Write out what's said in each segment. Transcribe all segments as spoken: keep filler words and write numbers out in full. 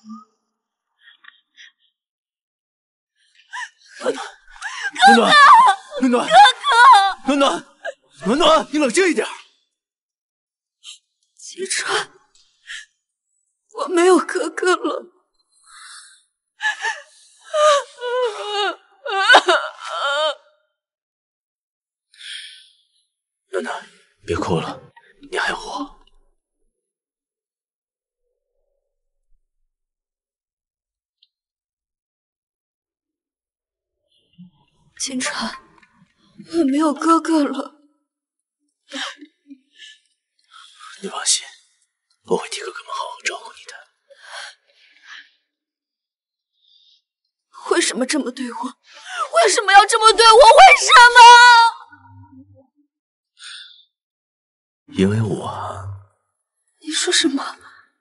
暖暖，暖暖，暖暖，暖暖，暖暖，你冷静一点。 秦川，我没有哥哥了。 暖暖，别哭了，你还有我。 秦川，我没有哥哥了。 你放心，我会替哥哥们好好照顾你的。 为什么这么对我？为什么要这么对我？为什么？ 因为我…… 你说什么？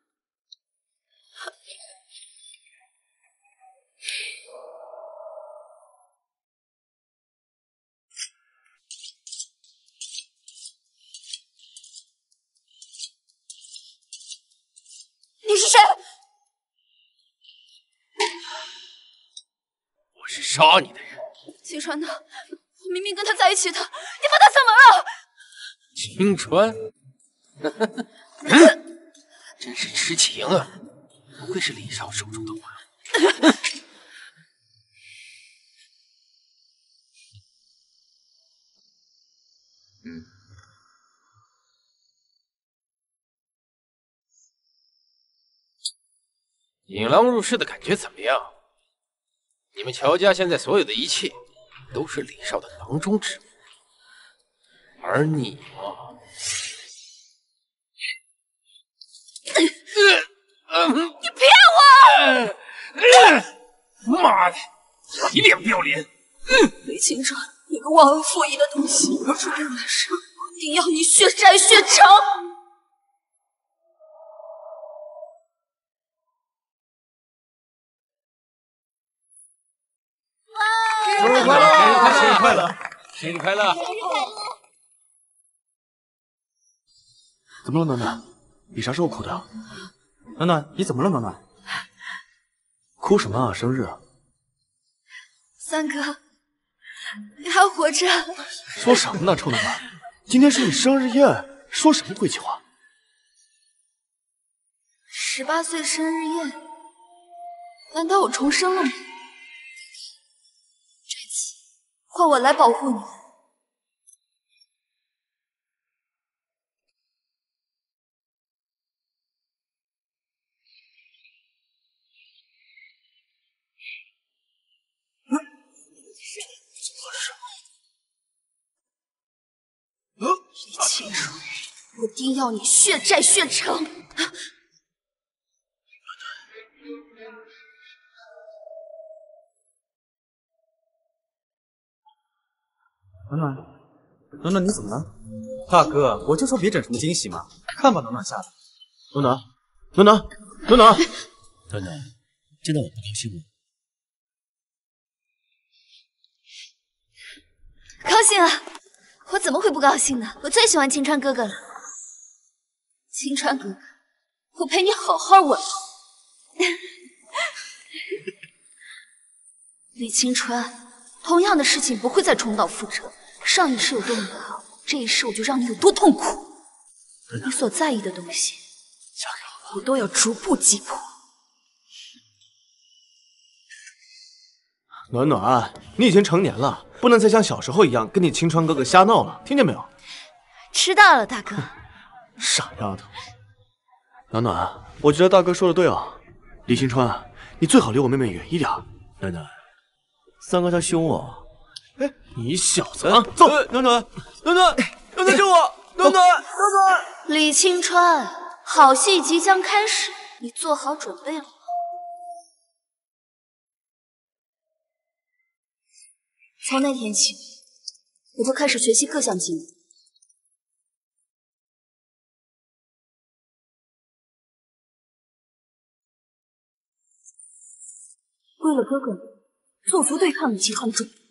你是谁？ 我是杀你的人。 秦川呢？我明明跟他在一起的，你把他怎么了？ 秦川，真是痴情啊！不愧是李少手中的玩物。嗯。 引狼入室的感觉怎么样？你们乔家现在所有的一切，都是李少的囊中之物，而你嘛， 你骗我！妈的，一脸不要脸！ 李清川，你个忘恩负义的东西！如果来生，我一定要你血债血偿！ 生日快乐！生日快乐！生日快乐！ 怎么了，暖暖？你啥时候哭的？暖暖，你怎么了，暖暖？哭什么啊？生日啊！ 三哥，你还活着？ 说什么呢，臭暖暖！今天是你生日宴，说什么晦气话？ 十八岁生日宴，难道我重生了吗？ 换我来保护你。 嗯， 李清川，我一定要你血债血偿！ 暖暖，暖暖，你怎么了？大哥，我就说别整什么惊喜嘛，看把暖暖吓的。暖暖，暖暖，暖暖， 暖暖，见到我不高兴吗？ 高兴啊！我怎么会不高兴呢？我最喜欢秦川哥哥了。秦川哥哥，我陪你好好玩。李清川，同样的事情不会再重蹈覆辙。 上一世有多美好，这一世我就让你有多痛苦。你所在意的东西， 嫁给我吧， 我都要逐步击破。 暖暖，你已经成年了，不能再像小时候一样跟你清川哥哥瞎闹了，听见没有？ 知道了，大哥。 傻丫头。暖暖，我觉得大哥说的对啊，李清川，你最好离我妹妹远一点。 暖暖，三哥他凶我。 哎，你小子啊！走，暖暖，暖暖，暖暖救我！暖暖，暖暖！ 李清川，好戏即将开始，你做好准备了吗？从那天起，我就开始学习各项技能。为了哥哥，做足对抗李清川的准备。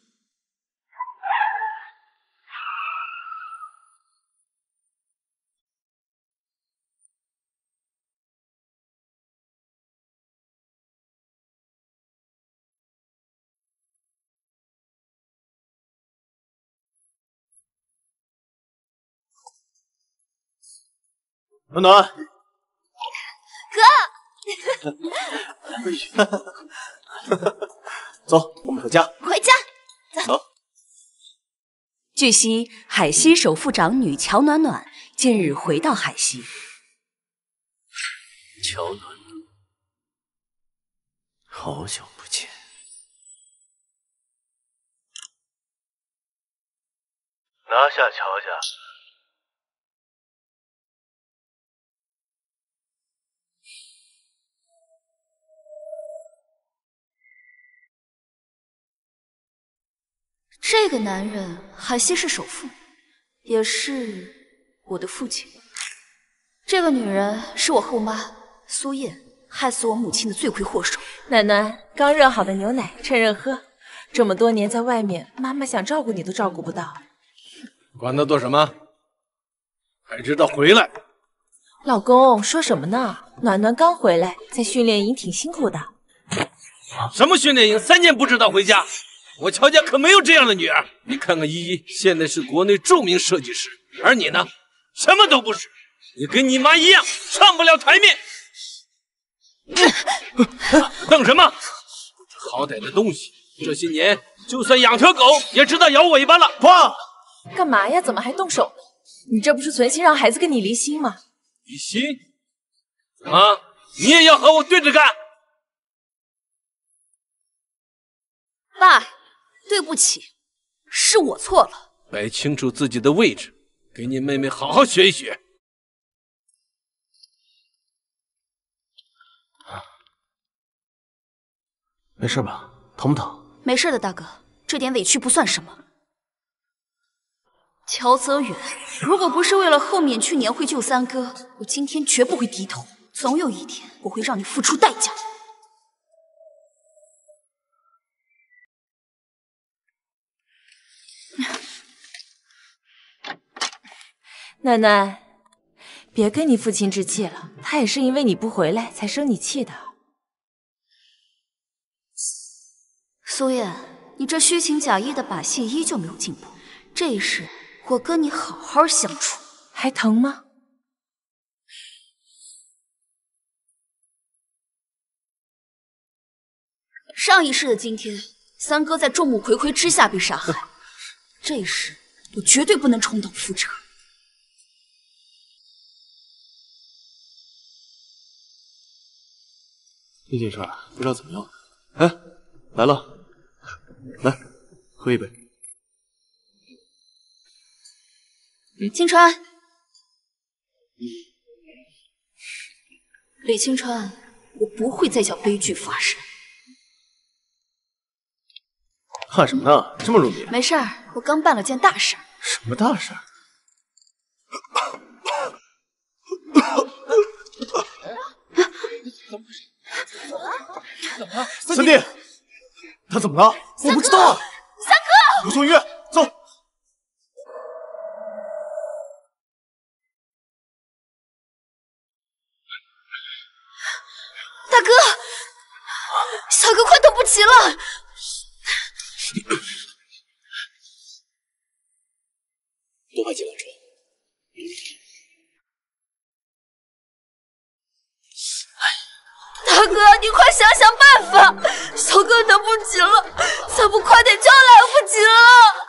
暖暖， 哥， 走，我们回家。 回家。 走。 据悉，海西首副长女乔暖暖近日回到海西。 乔暖暖，好久不见。 拿下乔家。 这个男人，海西是首富，也是我的父亲。这个女人是我后妈苏燕，害死我母亲的罪魁祸首。 暖暖，刚热好的牛奶，趁热喝。这么多年在外面，妈妈想照顾你都照顾不到。 管他做什么，还知道回来。 老公说什么呢？暖暖刚回来，在训练营挺辛苦的。 什么训练营？三年不知道回家。我乔家可没有这样的女儿。你看看依依，现在是国内著名设计师，而你呢，什么都不是。你跟你妈一样，上不了台面。瞪什么？好歹的东西，这些年就算养条狗，也知道摇尾巴了。 爸， 干嘛呀？怎么还动手呢？你这不是存心让孩子跟你离心吗？ 离心？啊，你也要和我对着干？ 爸，对不起，是我错了。 摆清楚自己的位置，给你妹妹好好学一学。 没事吧？疼不疼？ 没事的，大哥，这点委屈不算什么。乔泽远，如果不是为了后面去年会救三哥，我今天绝不会低头。总有一天，我会让你付出代价。 暖暖，别跟你父亲置气了，他也是因为你不回来才生你气的。 苏燕，你这虚情假意的把戏依旧没有进步。这一世，我跟你好好相处。 还疼吗？ 上一世的今天，三哥在众目睽睽之下被杀害，这一世我绝对不能重蹈覆辙。 这件事不知道怎么样。哎，来了，来，喝一杯。 青川，李青川，我不会再叫悲剧发生。 怕什么呢？这么容易？ 没事儿，我刚办了件大事。 什么大事？ 怎么回事？怎么了？ 三弟，他怎么了？我不知道。 三哥， 我送医院，走。 大哥，小哥快等不及了。 多派几辆车。 大哥，你快想想办法，小哥等不及了，再不快点就来不及了。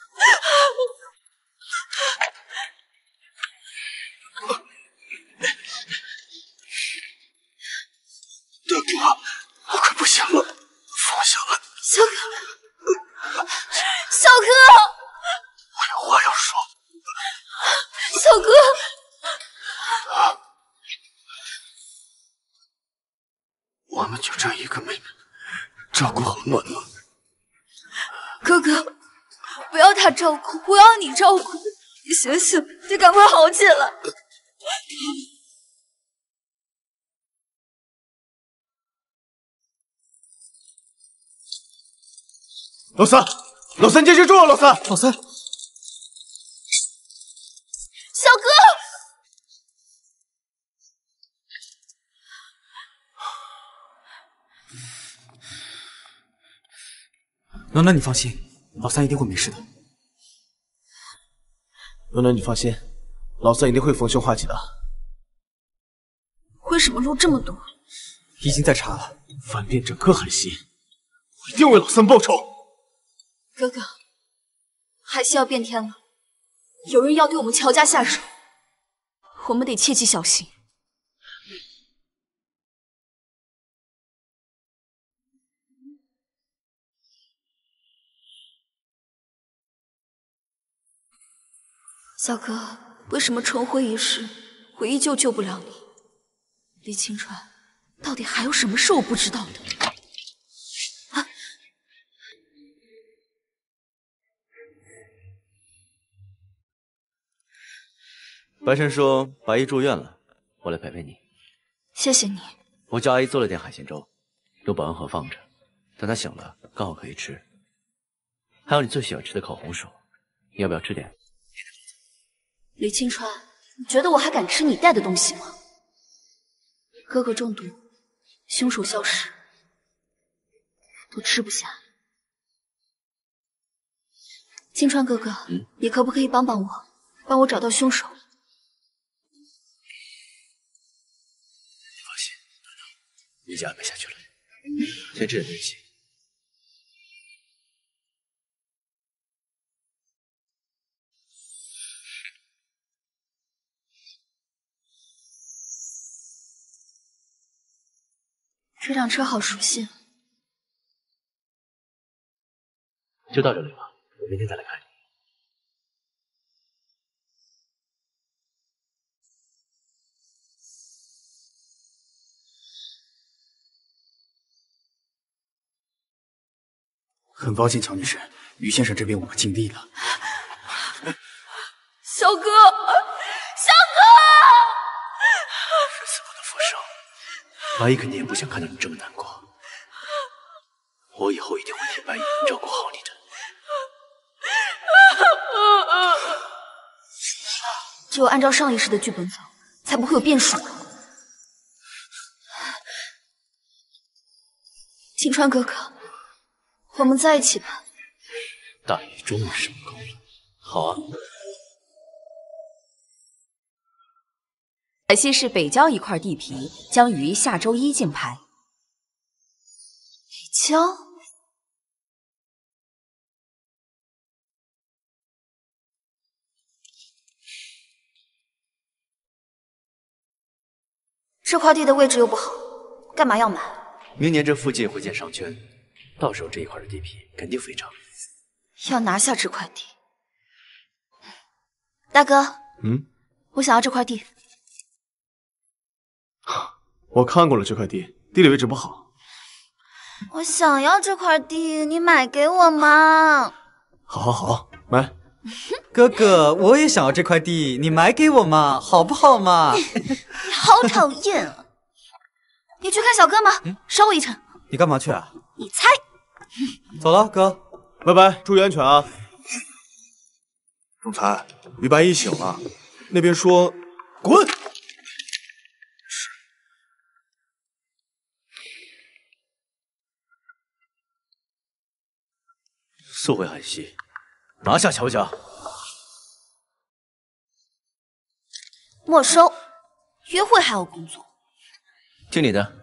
大哥，我快不行了，放下来。 小哥，小哥， 我有话要说。 小哥， 我们就这一个妹妹，照顾好暖暖。 哥哥，不要他照顾，我要你照顾。你醒醒，你赶快好起来。 老三，老三坚持住啊！老三，老三， 小哥， 暖暖，你放心，老三一定会没事的。暖暖，你放心，老三一定会逢凶化吉的。 什么路这么多？ 已经在查了， 翻遍整个海西，我一定为老三报仇。 哥哥，海西要变天了，有人要对我们乔家下手，我们得切记小心。小哥，为什么重婚一世，我依旧救不了你？李清川，到底还有什么是我不知道的？啊！ 白晨说白姨住院了，我来陪陪你。 谢谢你。 我叫阿姨做了点海鲜粥，用保温盒放着，等她醒了刚好可以吃。还有你最喜欢吃的烤红薯，你要不要吃点？ 李清川，你觉得我还敢吃你带的东西吗？哥哥中毒，凶手消失，都吃不下。清川哥哥，嗯、你可不可以帮帮我，帮我找到凶手？ 你放心，已经安排下去了。先吃点东西。 这辆车好熟悉， 就到这里吧，我明天再来看你。 很抱歉，乔女士，于先生这边我们尽力了。 小哥，小哥， 人死不能复生。白姨肯定也不想看到你这么难过，我以后一定会替白姨照顾好你的。 只有按照上一世的剧本走，才不会有变数。青川哥哥，我们在一起吧。 大姨终于上钩了，好啊。 海西市北郊一块地皮将于下周一竞拍。 北郊？这块地的位置又不好，干嘛要买？ 明年这附近会建商圈，到时候这一块的地皮肯定飞涨。 要拿下这块地。大哥， 嗯， 我想要这块地。 我看过了这块地，地理位置不好。 我想要这块地，你买给我嘛？ 好，好，好，买。 哥哥，我也想要这块地，你买给我嘛，好不好嘛？ 你好讨厌啊！你去看小哥吗？嗯、捎我一程。 你干嘛去啊？ 你猜。 走了，哥， 拜拜，注意安全啊！总裁，于白衣醒了，那边说滚。是。 速回海西，拿下乔家。 没收，约会还要工作。 听你的。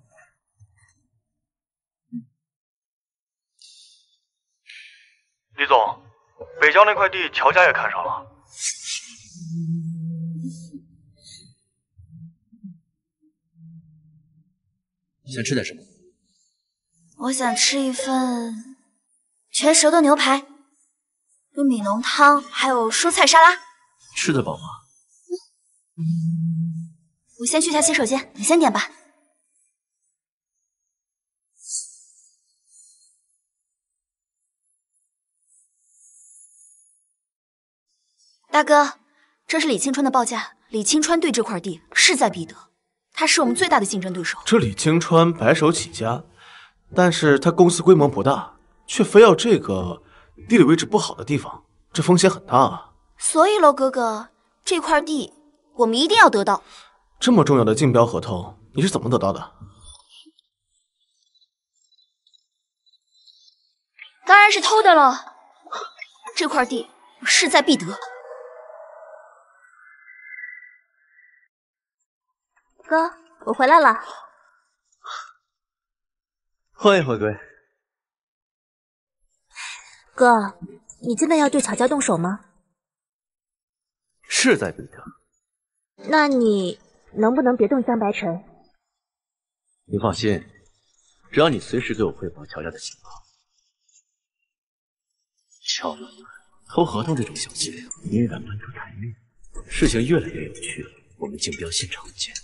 李总，北郊那块地，乔家也看上了。 想吃点什么？ 我想吃一份全熟的牛排，有米浓汤，还有蔬菜沙拉。 吃得饱吗？ 我先去下洗手间，你先点吧。大哥，这是李青川的报价，李青川对这块地势在必得，他是我们最大的竞争对手。 这李青川白手起家，但是他公司规模不大，却非要这个地理位置不好的地方，这风险很大啊。 所以喽，哥哥，这块地我们一定要得到。 这么重要的竞标合同，你是怎么得到的？ 当然是偷的了。这块地我势在必得。哥， 我回来了。 欢迎回归。 哥，你真的要对乔家动手吗？ 势在必得。 那你能不能别动江白晨？ 你放心，只要你随时给我汇报乔家的情况。乔暖暖偷合同这种小伎俩，你也敢搬出台面？事情越来越有趣了，我们竞标现场见。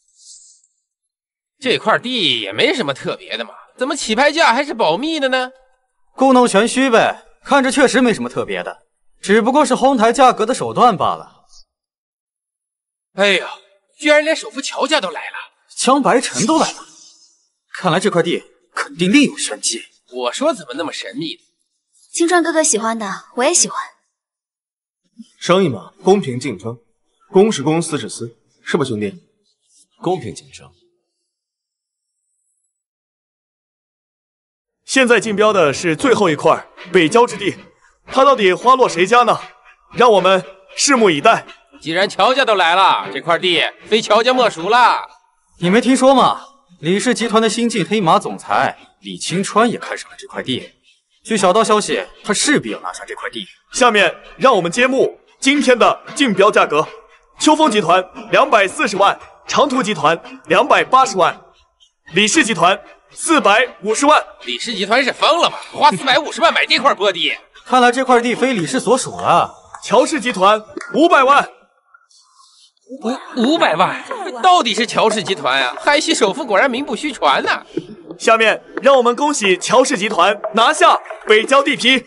这块地也没什么特别的嘛，怎么起拍价还是保密的呢？ 故弄玄虚呗，看着确实没什么特别的，只不过是哄抬价格的手段罢了。 哎呀，居然连首富乔家都来了， 江白晨都来了，看来这块地肯定另有玄机。 我说怎么那么神秘呢？ 青川哥哥喜欢的，我也喜欢。 生意嘛，公平竞争，公是公，私是私，是吧，兄弟？ 公平竞争。 现在竞标的是最后一块北郊之地，它到底花落谁家呢？让我们拭目以待。 既然乔家都来了，这块地非乔家莫属了。 你没听说吗？李氏集团的新晋黑马总裁李青川也看上了这块地。据小道消息，他势必要拿下这块地。 下面让我们揭幕今天的竞标价格：秋风集团两百四十万，长途集团两百八十万，李氏集团四百五十万。 李氏集团是疯了吗？花四百五十万买这块坡地？ 看来这块地非李氏所属了。 乔氏集团五百万。 五五百万，到底是乔氏集团啊！海西首富果然名不虚传呐、啊。 下面让我们恭喜乔氏集团拿下北郊地皮。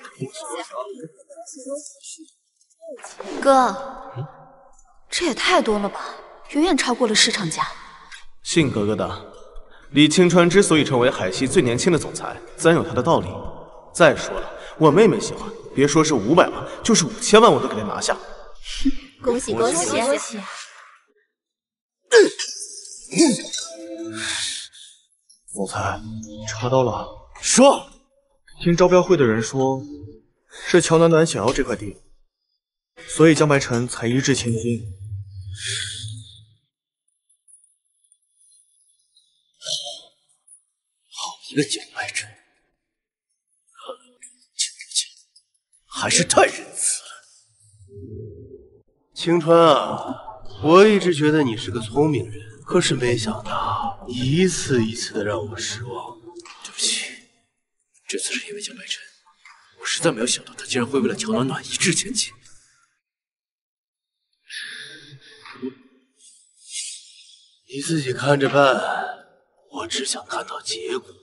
哥，这也太多了吧，远远超过了市场价。 信哥哥的，李青川之所以成为海西最年轻的总裁，自然有他的道理。再说了，我妹妹喜欢，别说是五百万，就是五千万我都给她拿下。 恭喜恭喜恭喜！ 总裁，查到了。 说， 听招标会的人说，是乔暖暖想要这块地，所以江白晨才一掷千金。 好一个江白晨，看来我这青之前还是太仁慈了。 青川啊，我一直觉得你是个聪明人，可是没想到一次一次的让我失望。 对不起，这次是因为江白晨，我实在没有想到他竟然会为了乔暖暖一掷千金。 你自己看着办，我只想看到结果。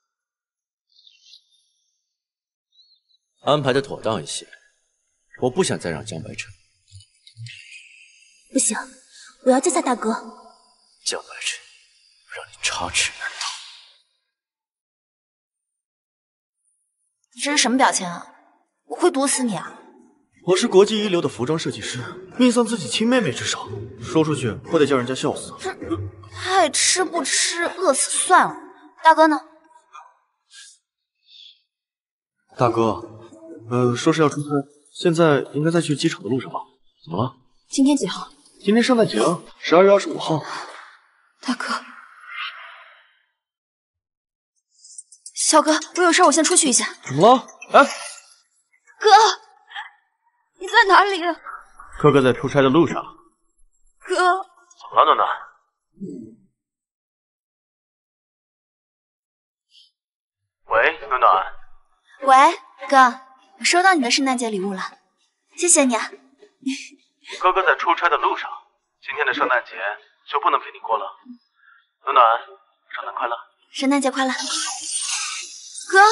安排的妥当一些，我不想再让江白晨。 不行，我要见下大哥。 江白晨，让你插翅难逃。 你这是什么表情啊？我会毒死你啊！ 我是国际一流的服装设计师，命丧自己亲妹妹之手，说出去不得叫人家笑死。 这爱吃不吃，饿死算了。大哥呢？ 大哥，呃，说是要出差，现在应该在去机场的路上吧？怎么了？ 今天几号？ 今天圣诞节啊，十二月二十五号。 大哥，小哥，我有事，我先出去一下。 怎么了？哎， 哥，你在哪里？ 哥哥在出差的路上。 哥， 怎么了，暖暖？ 喂，暖暖。 喂，哥，我收到你的圣诞节礼物了，谢谢你啊。 哥哥在出差的路上，今天的圣诞节就不能陪你过了。暖暖，圣诞快乐！ 圣诞节快乐，哥。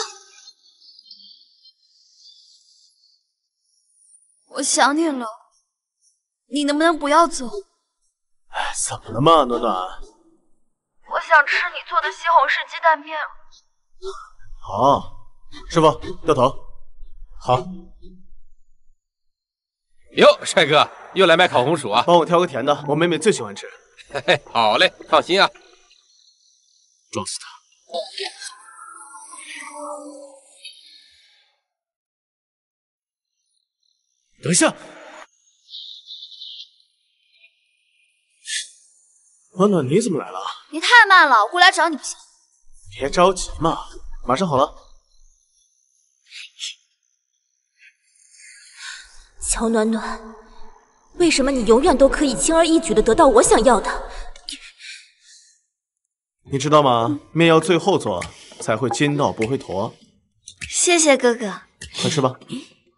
我想你了，你能不能不要走？ 哎，怎么了嘛，暖暖？ 我想吃你做的西红柿鸡蛋面。 好，师傅掉头。好。 哟，帅哥又来卖烤红薯啊！ 帮我挑个甜的，我妹妹最喜欢吃。 嘿嘿，好嘞，放心啊。 撞死他！等一下！ 暖暖，你怎么来了？ 你太慢了，我过来找你不行。 别着急嘛，马上好了。 乔暖暖，为什么你永远都可以轻而易举的得到我想要的？ 你知道吗？面要最后做，才会筋道不会坨。 谢谢哥哥， 快吃吧。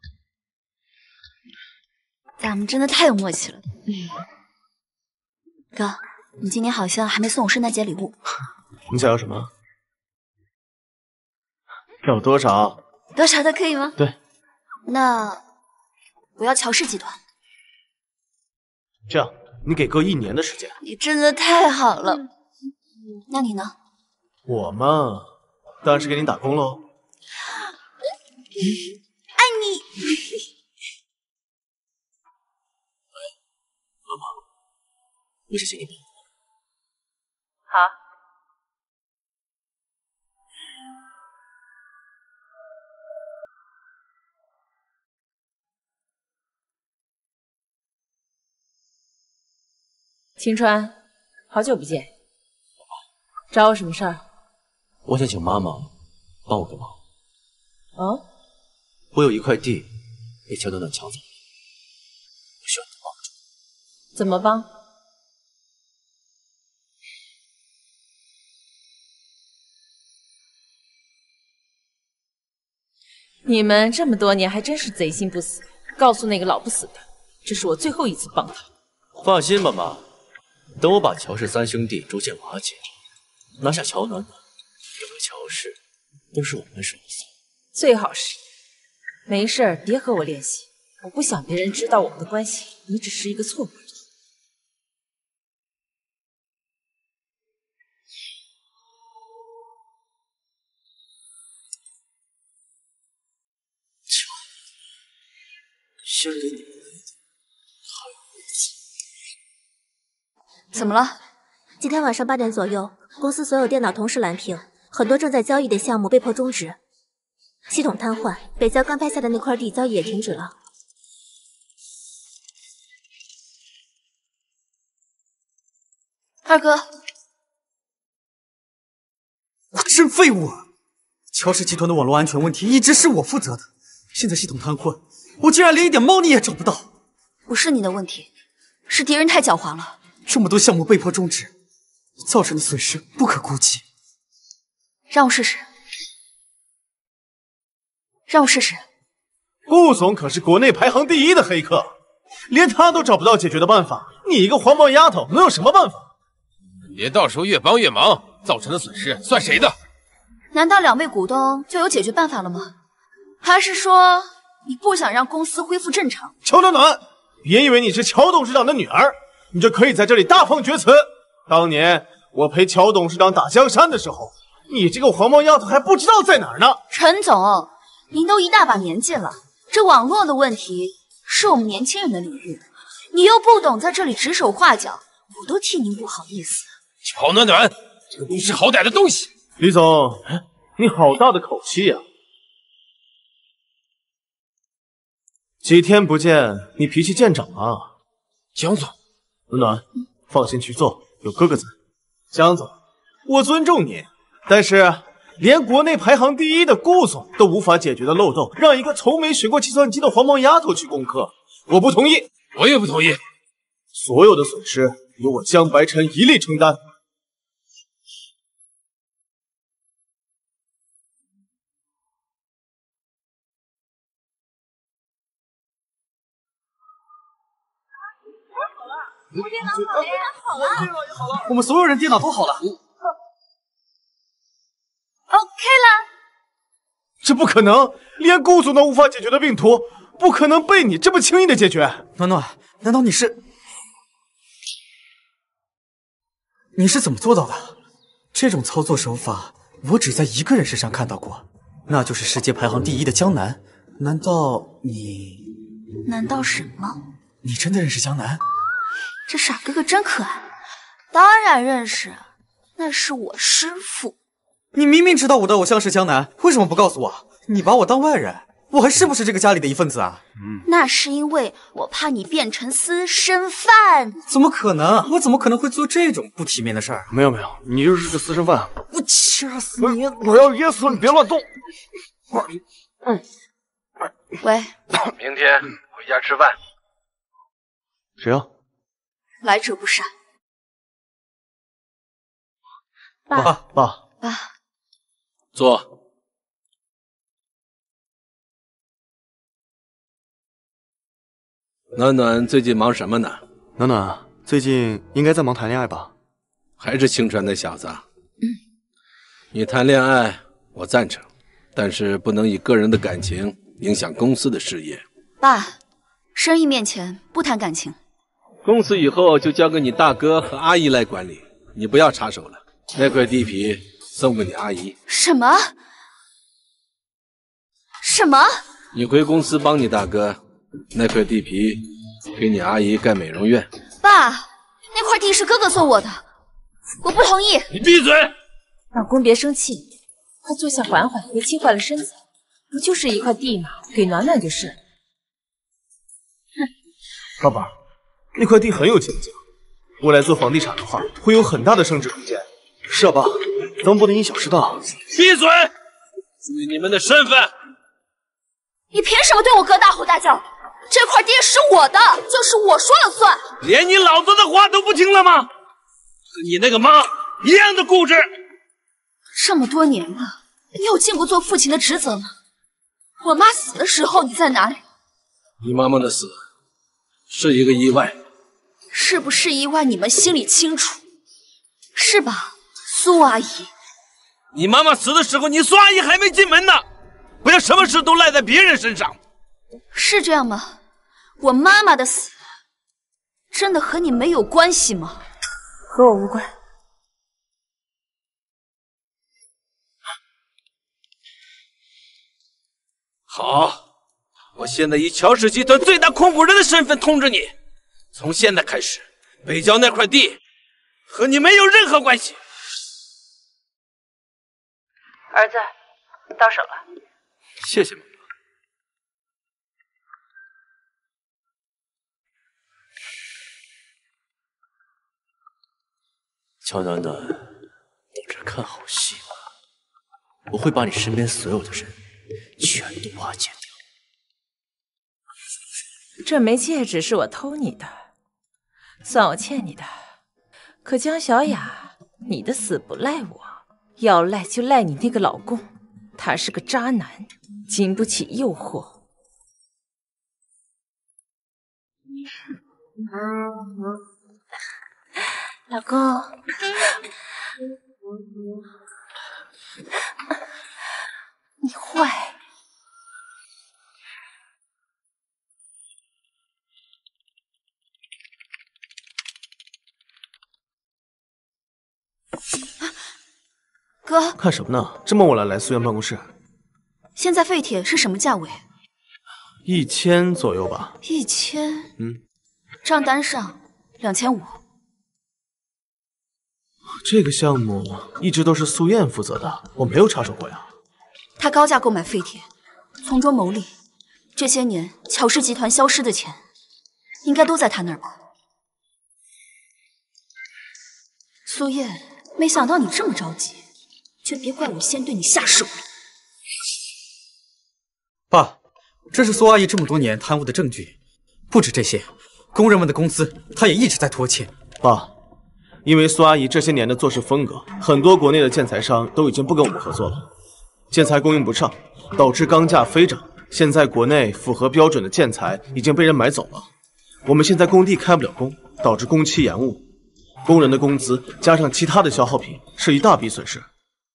咱们真的太有默契了。嗯，哥，你今年好像还没送我圣诞节礼物。 你想要什么？要多少？ 多少都可以吗？ 对。 那我要乔氏集团。 这样，你给哥一年的时间。 你真的太好了。那你呢？ 我嘛，当然是给你打工喽。 爱你。 妈妈，我是请你帮我。 好。青川，好久不见，找我什么事儿？ 我想请妈妈帮我个忙。 哦， 我有一块地被乔暖暖抢走了，我需要你的帮助。 怎么帮？你们这么多年还真是贼心不死。告诉那个老不死的，这是我最后一次帮他。 放心吧，妈。等我把乔氏三兄弟逐渐瓦解，拿下乔暖暖，整个乔氏都是我们手里。 最好是。没事儿，别和我联系，我不想别人知道我们的关系。你只是一个错误而已。 先给你们怎么了？今天晚上八点左右，公司所有电脑同时蓝屏，很多正在交易的项目被迫终止，系统瘫痪。北郊刚拍下的那块地交易也停止了。 二哥， 我真废物啊！乔氏集团的网络安全问题一直是我负责的，现在系统瘫痪，我竟然连一点猫腻也找不到。 不是你的问题，是敌人太狡猾了。 这么多项目被迫终止，造成的损失不可估计。 让我试试，让我试试。 顾总可是国内排行第一的黑客，连他都找不到解决的办法，你一个黄毛丫头能有什么办法？ 别到时候越帮越忙，造成的损失算谁的？ 难道两位股东就有解决办法了吗？还是说你不想让公司恢复正常？ 乔暖暖，别以为你是乔董事长的女儿，你就可以在这里大放厥词。当年我陪乔董事长打江山的时候，你这个黄毛丫头还不知道在哪儿呢。 陈总，您都一大把年纪了，这网络的问题是我们年轻人的领域，你又不懂在这里指手画脚，我都替您不好意思。 乔暖暖，这个不识好歹的东西！ 李总，你好大的口气呀！几天不见，你脾气见长啊。 江总， 暖暖，放心去做，有哥哥在。江总，我尊重你，但是连国内排行第一的顾总都无法解决的漏洞，让一个从没学过计算机的黄毛丫头去攻克，我不同意。 我也不同意。 所有的损失由我江白晨一力承担。 我电脑好了呀，好了，好了，我们所有人电脑都好了。OK 了。 这不可能，连顾总都无法解决的病图，不可能被你这么轻易的解决。 暖暖，难道你是？你是怎么做到的？这种操作手法，我只在一个人身上看到过，那就是世界排行第一的江南。难道你？ 难道什么？ 你真的认识江南？ 这傻哥哥真可爱，当然认识，那是我师父。 你明明知道我的偶像是江南，为什么不告诉我？你把我当外人， 我还是不是这个家里的一份子啊？ 嗯，那是因为我怕你变成私生饭。 怎么可能？我怎么可能会做这种不体面的事儿？ 没有没有，你就是个私生饭。 我掐死你！ 我要噎死你！别乱动。 嗯。喂。 明天回家吃饭。 谁啊？ 来者不善。 爸爸爸， 坐。暖暖最近忙什么呢？ 暖暖最近应该在忙谈恋爱吧？ 还是青川那小子？嗯，你谈恋爱我赞成，但是不能以个人的感情影响公司的事业。 爸，生意面前不谈感情。 公司以后就交给你大哥和阿姨来管理，你不要插手了。那块地皮送给你阿姨。 什么？什么？ 你回公司帮你大哥，那块地皮给你阿姨盖美容院。 爸，那块地是哥哥送我的，我不同意。 你闭嘴！ 老公别生气，快坐下缓缓，别气坏了身子。不就是一块地吗？给暖暖就是。 哼，爸爸，那块地很有前景，未来做房地产的话，会有很大的升值空间。 是啊，爸，咱们不能因小失大。 闭嘴！注意你们的身份。 你凭什么对我哥大吼大叫？这块地是我的，就是我说了算。 连你老子的话都不听了吗？和你那个妈一样的固执。 这么多年了，你有尽过做父亲的职责吗？我妈死的时候你在哪里？ 你妈妈的死是一个意外， 是不是意外？你们心里清楚，是吧，苏阿姨？ 你妈妈死的时候，你苏阿姨还没进门呢。不要什么事都赖在别人身上。 是这样吗？我妈妈的死真的和你没有关系吗？ 和我无关。 好，我现在以乔氏集团最大控股人的身份通知你，从现在开始，北郊那块地和你没有任何关系。 儿子，到手了。 谢谢妈妈。 乔暖暖，等着看好戏吧！我会把你身边所有的人全都瓦解掉。 这枚戒指是我偷你的，算我欠你的。可江小雅，你的死不赖我，要赖就赖你那个老公，他是个渣男，经不起诱惑。老公，你坏。 哥， 看什么呢？这么晚了来苏院办公室？ 现在废铁是什么价位？ 一千左右吧。 一千？ 嗯， 账单上两千五。 这个项目一直都是苏燕负责的，我没有插手过呀。 他高价购买废铁，从中牟利。这些年乔氏集团消失的钱，应该都在他那儿吧？苏燕，没想到你这么着急，就别怪我先对你下手了。 爸，这是苏阿姨这么多年贪污的证据。不止这些，工人们的工资她也一直在拖欠。 爸，因为苏阿姨这些年的做事风格，很多国内的建材商都已经不跟我们合作了，建材供应不上，导致钢价飞涨。现在国内符合标准的建材已经被人买走了，我们现在工地开不了工，导致工期延误，工人的工资加上其他的消耗品是一大笔损失。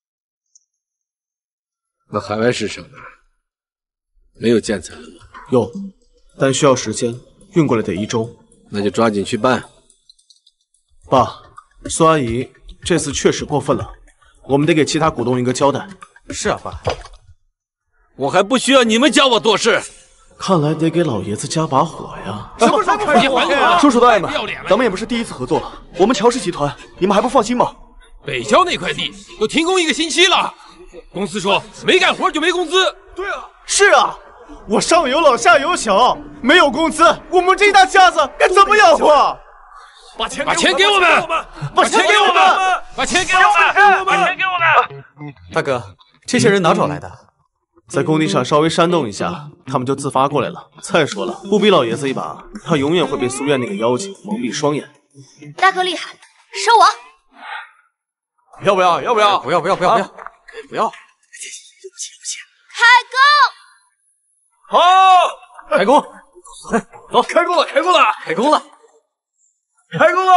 那海外市场呢？没有建材了吗？ 有，但需要时间，运过来得一周。 那就抓紧去办。 爸，苏阿姨这次确实过分了，我们得给其他股东一个交代。 是啊，爸。 我还不需要你们教我做事。 看来得给老爷子加把火呀！ 什么时候开始火？叔叔大爷们，咱们也不是第一次合作了，我们乔氏集团，你们还不放心吗？ 北郊那块地都停工一个星期了，公司说没干活就没工资。 对啊，是啊， 我上有老下有小，没有工资，我们这一大家子该怎么养活？ 把钱把钱给我们， 把钱给我们， 把钱给我们，把钱给我们！ 大哥，这些人哪找来的？ 在工地上稍微煽动一下，他们就自发过来了。再说了，不逼老爷子一把，他永远会被苏燕那个妖精蒙蔽双眼。 大哥厉害，收我！ 要不要？要不要？ 不要不要不要不要不要！ 开工！ 好， 开工！ 走，开工了，开工了， 开工了！ 开工喽！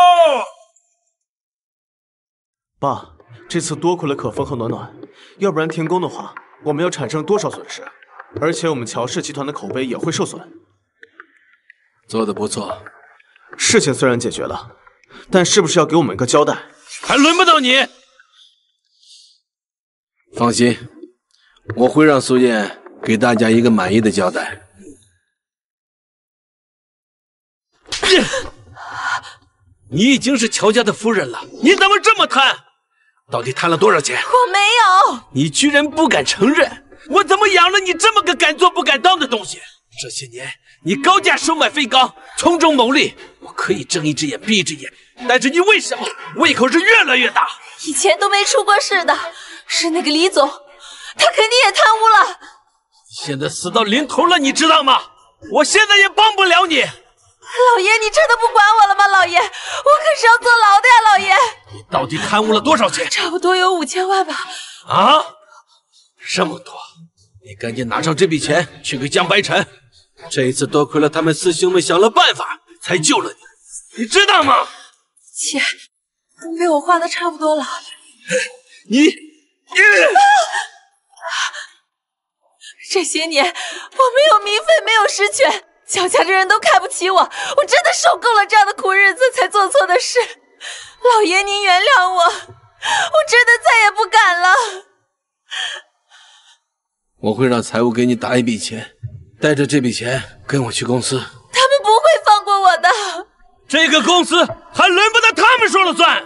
爸，这次多亏了可风和暖暖，要不然停工的话，我们要产生多少损失？而且我们乔氏集团的口碑也会受损。 做得不错， 事情虽然解决了，但是不是要给我们一个交代？ 还轮不到你。放心，我会让苏燕给大家一个满意的交代。你已经是乔家的夫人了，你怎么这么贪？到底贪了多少钱？ 我没有。 你居然不敢承认，我怎么养了你这么个敢做不敢当的东西？这些年你高价收买飞钢，从中牟利，我可以睁一只眼闭一只眼，但是你为什么胃口是越来越大？ 以前都没出过事的，是那个李总，他肯定也贪污了。 现在死到临头了，你知道吗？我现在也帮不了你。 老爷，你真的不管我了吗？老爷，我可是要坐牢的呀！老爷， 你到底贪污了多少钱？ 差不多有五千万吧。 啊，这么多！你赶紧拿上这笔钱去给江白晨。这一次多亏了他们四兄妹想了办法，才救了你，你知道吗？ 钱都被我花的差不多了。 你，你这些年我没有名分，没有实权。乔家的人都看不起我，我真的受够了这样的苦日子，才做错的事。老爷，您原谅我，我真的再也不敢了。 我会让财务给你打一笔钱，带着这笔钱跟我去公司。 他们不会放过我的。 这个公司还轮不到他们说了算。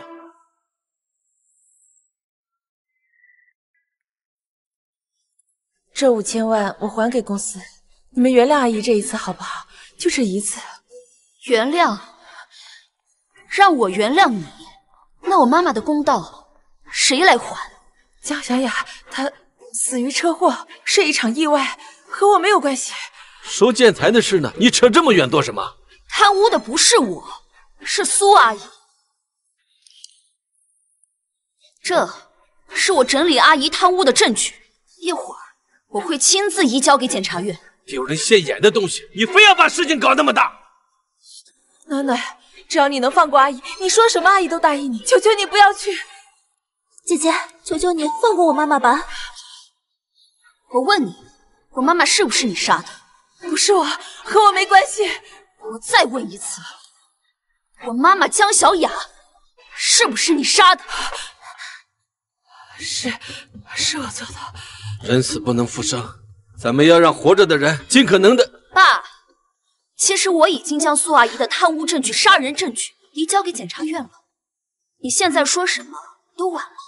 这五千万我还给公司。你们原谅阿姨这一次好不好？就这一次。 原谅？让我原谅你？那我妈妈的公道谁来还？ 江小雅她死于车祸，是一场意外，和我没有关系。 收建材的事呢？你扯这么远做什么？ 贪污的不是我，是苏阿姨。这是我整理阿姨贪污的证据，一会儿我会亲自移交给检察院。 丢人现眼的东西，你非要把事情搞那么大！ 暖暖，只要你能放过阿姨，你说什么阿姨都答应你。求求你不要去！ 姐姐，求求你放过我妈妈吧！ 我问你，我妈妈是不是你杀的？ 不是我，和我没关系。 我再问一次，我妈妈江小雅是不是你杀的？ 是，是我做的。 人死不能复生。咱们要让活着的人尽可能的。 爸，其实我已经将苏阿姨的贪污证据、杀人证据移交给检察院了。你现在说什么都晚了。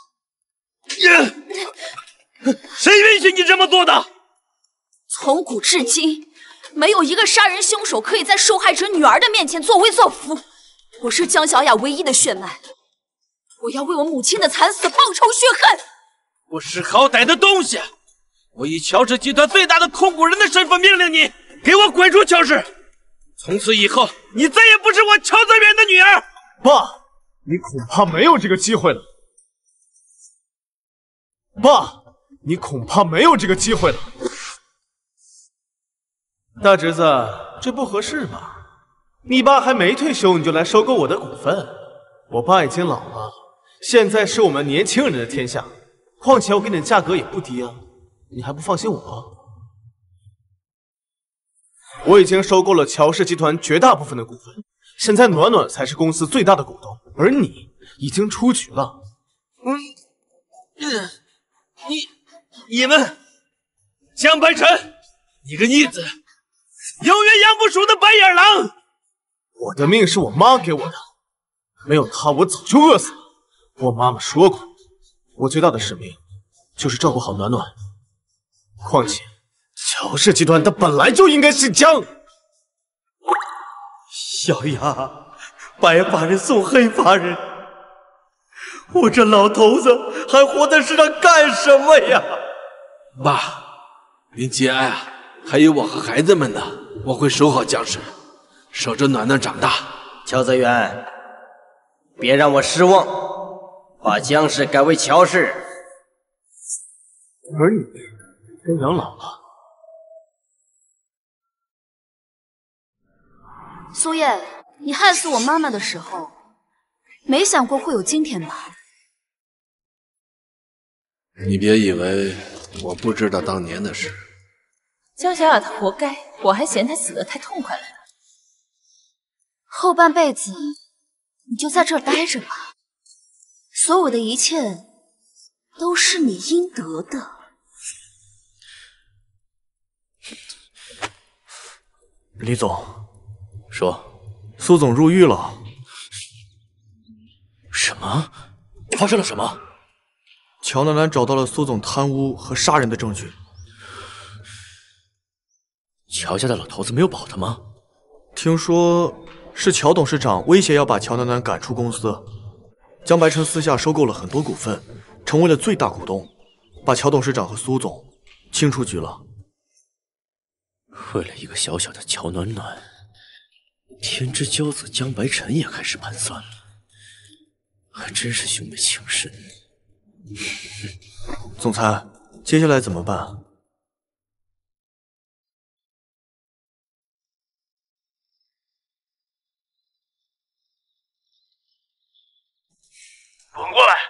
谁允许你这么做的？ 从古至今，没有一个杀人凶手可以在受害者女儿的面前作威作福。我是江小雅唯一的血脉，我要为我母亲的惨死报仇雪恨。 不识好歹的东西！我以乔氏集团最大的控股人的身份命令你，给我滚出乔氏！从此以后，你再也不是我乔泽远的女儿。 爸，你恐怕没有这个机会了。爸，你恐怕没有这个机会了。大侄子，这不合适吧？你爸还没退休，你就来收购我的股份。我爸已经老了，现在是我们年轻人的天下。况且我给你的价格也不低啊。你还不放心我？我已经收购了乔氏集团绝大部分的股份，现在暖暖才是公司最大的股东，而你已经出局了。 嗯，嗯你、你们，江白晨，你个逆子，永远养不熟的白眼狼！ 我的命是我妈给我的，没有她我早就饿死了。我妈妈说过，我最大的使命就是照顾好暖暖。况且， 乔氏集团它本来就应该姓江。小雅，白发人送黑发人，我这老头子还活在世上干什么呀？ 爸，您节哀啊，还有我和孩子们呢，我会守好江氏，守着暖暖长大。 乔泽远，别让我失望，把江氏改为乔氏。 而你该养老了。 苏叶，你害死我妈妈的时候，没想过会有今天吧？ 你别以为我不知道当年的事。 江小雅她活该，我还嫌她死得太痛快了呢。 后半辈子你就在这儿待着吧，所有的一切都是你应得的。 李总， 说， 苏总入狱了。 什么？发生了什么？ 乔楠楠找到了苏总贪污和杀人的证据。 乔家的老头子没有保他吗？ 听说是乔董事长威胁要把乔楠楠赶出公司，江白晨私下收购了很多股份，成为了最大股东，把乔董事长和苏总清出局了。 为了一个小小的乔暖暖，天之骄子江白晨也开始盘算了，还真是兄妹情深。 总裁，接下来怎么办？ 滚过来！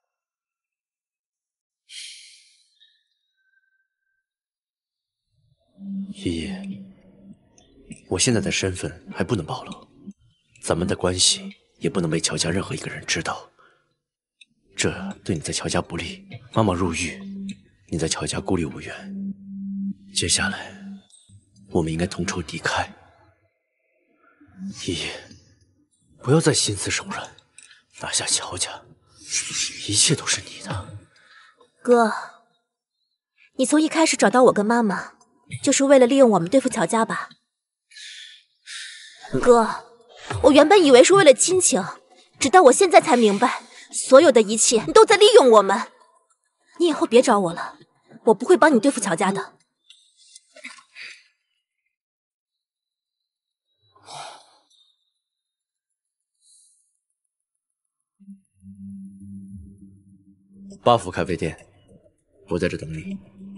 依依，我现在的身份还不能暴露，咱们的关系也不能被乔家任何一个人知道，这对你在乔家不利。妈妈入狱，你在乔家孤立无援，接下来我们应该同仇敌忾。依依，不要再心慈手软，拿下乔家，一切都是你的。 哥，你从一开始找到我跟妈妈，就是为了利用我们对付乔家吧？哥，我原本以为是为了亲情，直到我现在才明白，所有的一切你都在利用我们。你以后别找我了，我不会帮你对付乔家的。 八福咖啡店，我在这等你。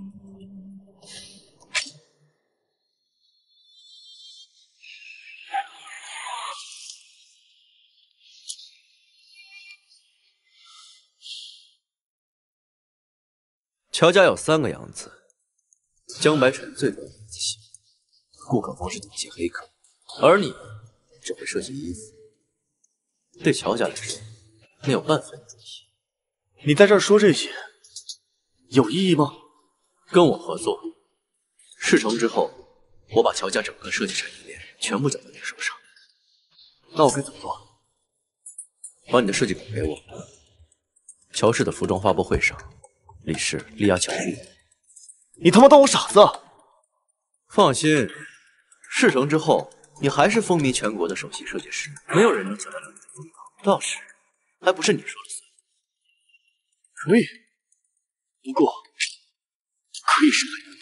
乔家有三个养子，江白晨最懂年纪细，顾可风是顶级黑客，而你只会设计衣服，对乔家来说没有半分注意。 你在这儿说这些，有意义吗？ 跟我合作，事成之后，我把乔家整个设计产业链全部交到你手上。 那我该怎么做？ 把你的设计稿给我。乔氏的服装发布会上，李氏力压乔玉。 你他妈当我傻子？ 放心，事成之后，你还是风靡全国的首席设计师，没有人能抢得了你的风头。到时还不是你说了算？ 可以，不过可以是很难。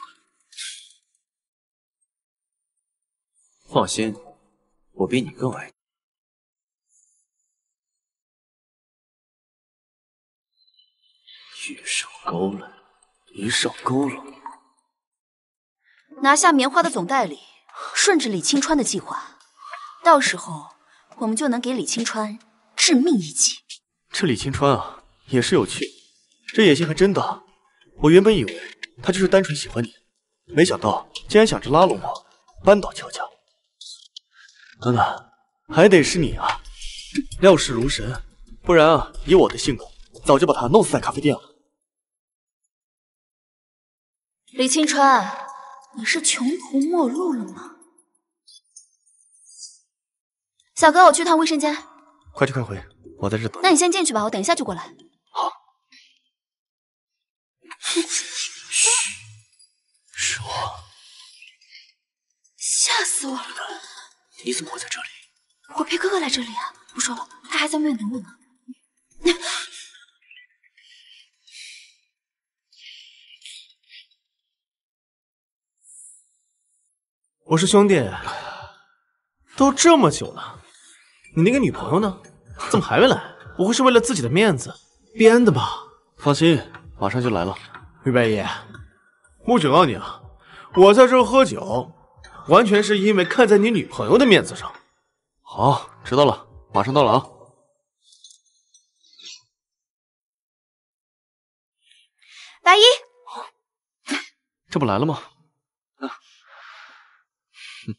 放心，我比你更爱你。玉手勾了，一手勾了。 拿下棉花的总代理，顺着李青川的计划，到时候我们就能给李青川致命一击。 这李青川啊，也是有趣，这野心还真大。我原本以为他就是单纯喜欢你，没想到竟然想着拉拢我，扳倒乔家。暖暖，还得是你啊，料事如神，不然啊，以我的性格，早就把他弄死在咖啡店了。 李青川，你是穷途末路了吗？小哥，我去趟卫生间。 快去快回，我在这等你。 那你先进去吧，我等一下就过来。 好。 嘘，是我。 你怎么会在这里？ 我陪哥哥来这里啊！不说了，他还在外面等我呢。 我说兄弟，都这么久了，你那个女朋友呢？怎么还没来？不会是为了自己的面子编的吧？ 放心，马上就来了。 于白衣，我警告你啊，我在这儿喝酒，完全是因为看在你女朋友的面子上。 好，知道了，马上到了啊。 白衣， 这不来了吗？啊，嗯，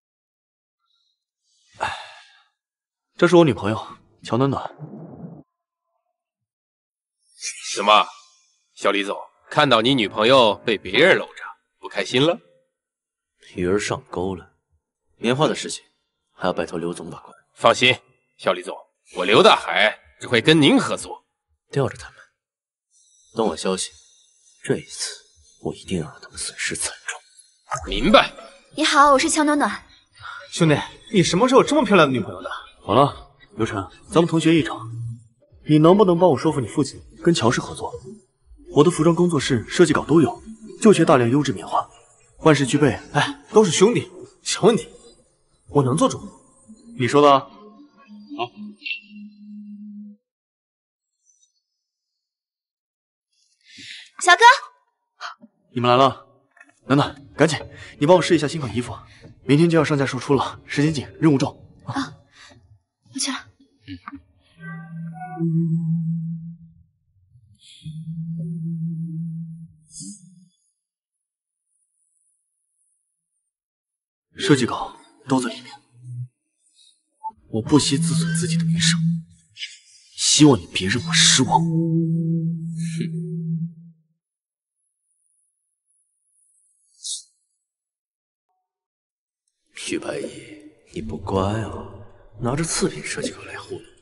哎，这是我女朋友乔暖暖。 怎么，小李总，看到你女朋友被别人搂着，不开心了？ 鱼儿上钩了，棉花的事情还要拜托刘总把关。 放心，小李总，我刘大海只会跟您合作。 吊着他们，等我消息。这一次，我一定要让他们损失惨重。 明白。 你好，我是乔暖暖。 兄弟，你什么时候有这么漂亮的女朋友的？ 好了，刘晨，咱们同学一场，你能不能帮我说服你父亲跟乔氏合作？我的服装工作室设计稿都有，就缺大量优质棉花，万事俱备。 哎，都是兄弟，小问题，我能做主。 你说的啊。好。 小哥， 你们来了。暖暖，赶紧，你帮我试一下新款衣服，明天就要上架售出了，时间紧，任务重。 啊，我去了。 嗯。设计稿都在里面，我不惜自损自己的名声，希望你别让我失望。哼。 许白衣，你不乖啊，拿着次品设计稿来糊弄我。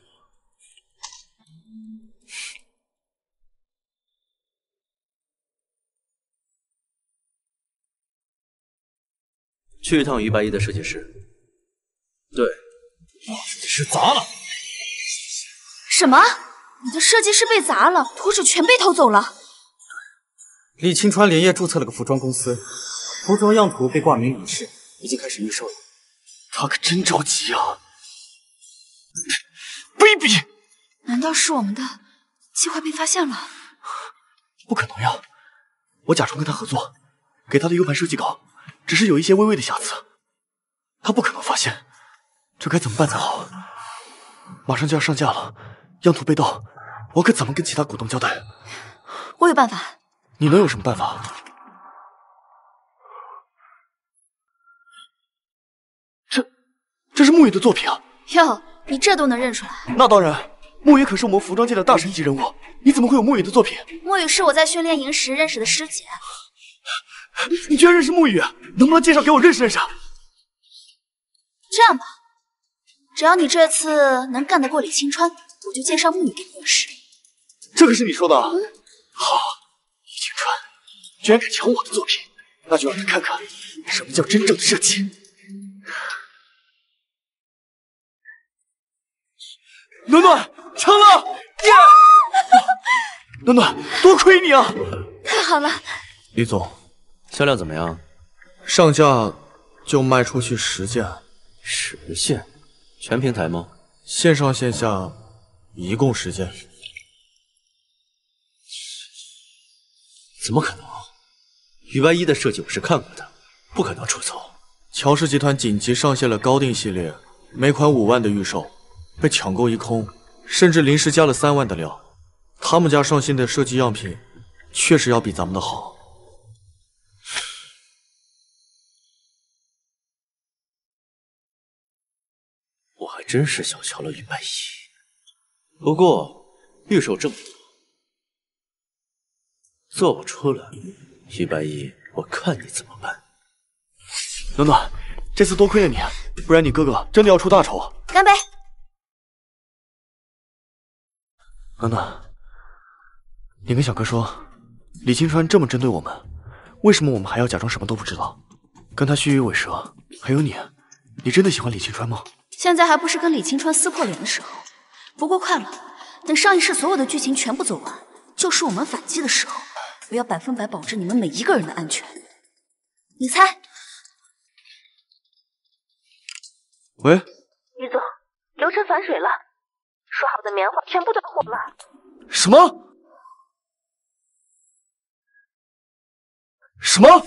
去一趟于白衣的设计师。对，把设计师砸了。 什么？你的设计师被砸了，图纸全被偷走了？ 李青川连夜注册了个服装公司，服装样图被挂名李氏，已经开始预售了。他可真着急啊！卑鄙！ 难道是我们的计划被发现了？ 不可能呀！我假装跟他合作，给他的 U 盘设计稿，只是有一些微微的瑕疵，他不可能发现。这该怎么办才好？马上就要上架了，样图被盗，我可怎么跟其他股东交代？ 我有办法。 你能有什么办法？这，这是沐雨的作品啊！ 哟，你这都能认出来？ 那当然，沐雨可是我们服装界的大神级人物，你怎么会有沐雨的作品？ 沐雨是我在训练营时认识的师姐。 你居然认识沐雨，能不能介绍给我认识认识？ 这样吧，只要你这次能干得过李青川，我就介绍沐雨给你认识。 这可是你说的。嗯、好，李青川居然敢抢我的作品，那就让他看看什么叫真正的设计。暖暖抢了！耶！暖暖，多亏你啊！ 太好了。 李总， 销量怎么样？ 上架就卖出去十件。 十件？全平台吗？ 线上线下一共十件。 怎么可能？于白衣的设计我是看过的，不可能出错。 乔氏集团紧急上线了高定系列，每款五万的预售，被抢购一空，甚至临时加了三万的料。他们家上线的设计样品，确实要比咱们的好。 我还真是小瞧了于白衣。不过预售这么多，做不出来，于白衣，我看你怎么办。 暖暖，这次多亏了你，不然你哥哥真的要出大丑。 干杯！ 暖暖，你跟小哥说，李青川这么针对我们，为什么我们还要假装什么都不知道，跟他虚与委蛇？还有你， 你真的喜欢李青川吗？ 现在还不是跟李青川撕破脸的时候。不过快了，等上一世所有的剧情全部走完，就是我们反击的时候。我要百分百保证你们每一个人的安全。你猜？ 喂， 于总，流程反水了，说好的棉花全部断货了。 什么？什么？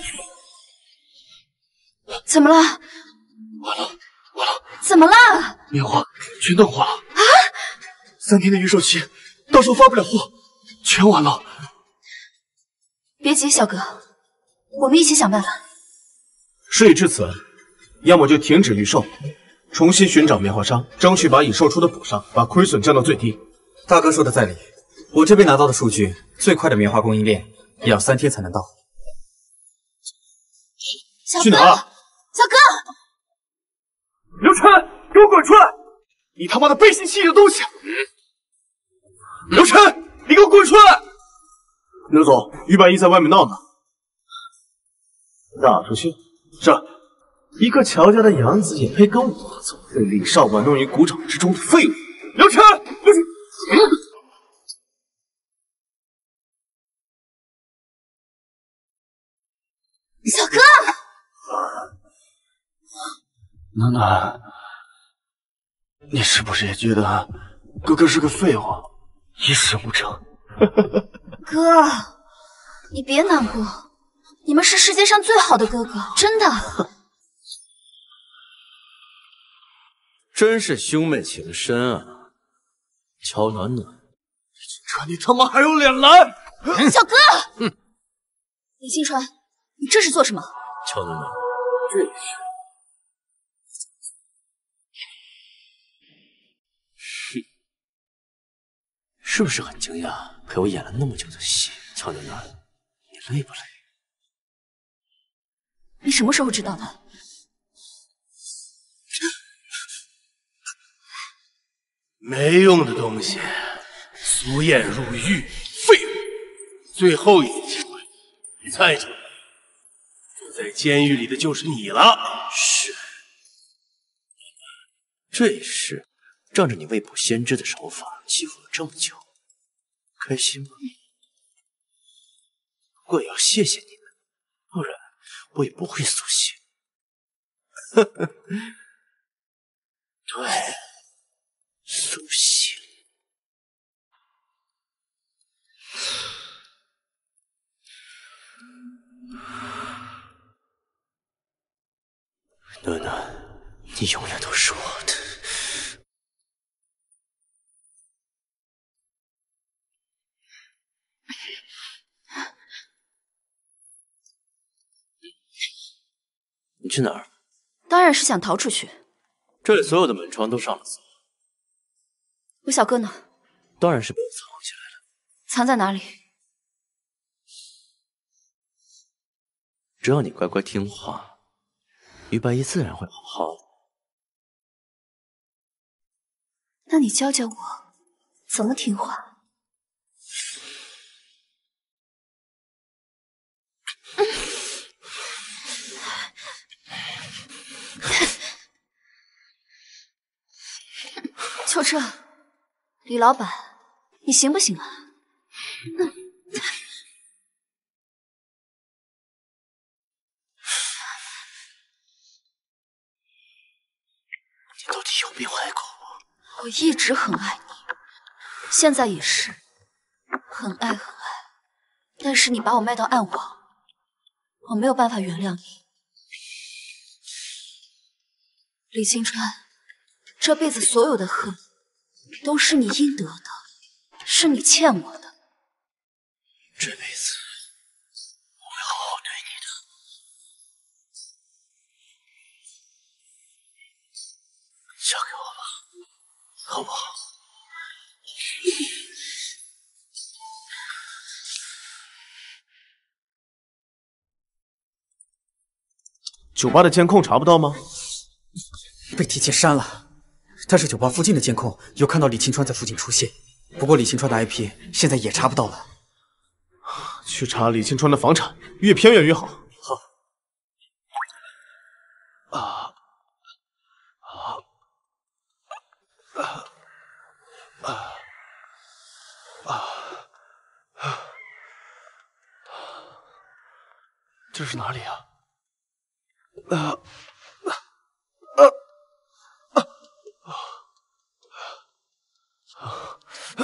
怎么了？ 完了完了！ 怎么了？ 棉花全断货了啊！三天的预售期，到时候发不了货，全完了。 别急，小哥，我们一起想办法。 事已至此，要么就停止预售，重新寻找棉花商，争取把已售出的补上，把亏损降到最低。 大哥说的在理，我这边拿到的数据，最快的棉花供应链也要三天才能到。 小哥， 去哪儿？ 小哥， 刘晨，给我滚出来！你他妈的背信弃义的东西！刘晨，你给我滚出来！刘总，于百一在外面闹呢。打出去？是。一个乔家的养子也配跟我合作？被李少玩弄于股掌之中的废物！刘晨，刘晨。 小哥， 暖暖，你是不是也觉得哥哥是个废物，一事无成？ 哥，你别难过，你们是世界上最好的哥哥，真的。 真是兄妹情深啊，乔暖暖。 川，你他妈还有脸来？ 小哥，嗯，李青川，你这是做什么？ 乔暖暖，这是。哼，是不是很惊讶？陪我演了那么久的戏，乔暖暖，你累不累？ 你什么时候知道的？ 没用的东西，苏燕入狱，废物！最后一次机会，你猜着，坐在监狱里的就是你了。 是，这也是仗着你未卜先知的手法欺负了这么久，开心吗？不过也要谢谢你们，不然我也不会苏醒。呵呵，对。苏醒，暖暖，你永远都是我的。你去哪儿？ 当然是想逃出去。 这里所有的门窗都上了锁。 我小哥呢？ 当然是被我藏起来了。 藏在哪里？ 只要你乖乖听话，于白衣自然会好好的。 那你教教我怎么听话？秋彻。李老板，你行不行啊？嗯、 你到底有没有爱过我？ 我一直很爱你，现在也是，很爱很爱。但是你把我卖到暗网，我没有办法原谅你。李青川，这辈子所有的恨。都是你应得的，是你欠我的。 这辈子我会好好对你的，交给我吧，好不好？ 酒吧的监控查不到吗？ 被提前删了。但是酒吧附近的监控有看到李青川在附近出现，不过李青川的 I P 现在也查不到了。 去查李青川的房产，越偏远越好。 好。啊， 这是哪里啊？啊啊啊啊！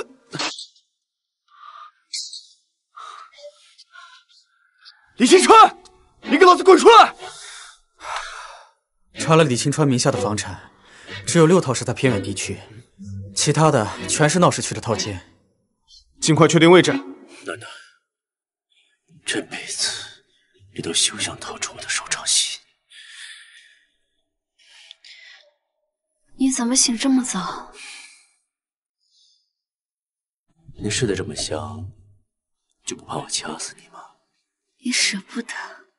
李青川，你给老子滚出来！ 查了李青川名下的房产，只有六套是在偏远地区，其他的全是闹市区的套间。 尽快确定位置。 楠楠，这辈子你都休想逃出我的手掌心。 你怎么醒这么早？ 你睡得这么香，就不怕我掐死你吗？ 你舍不得。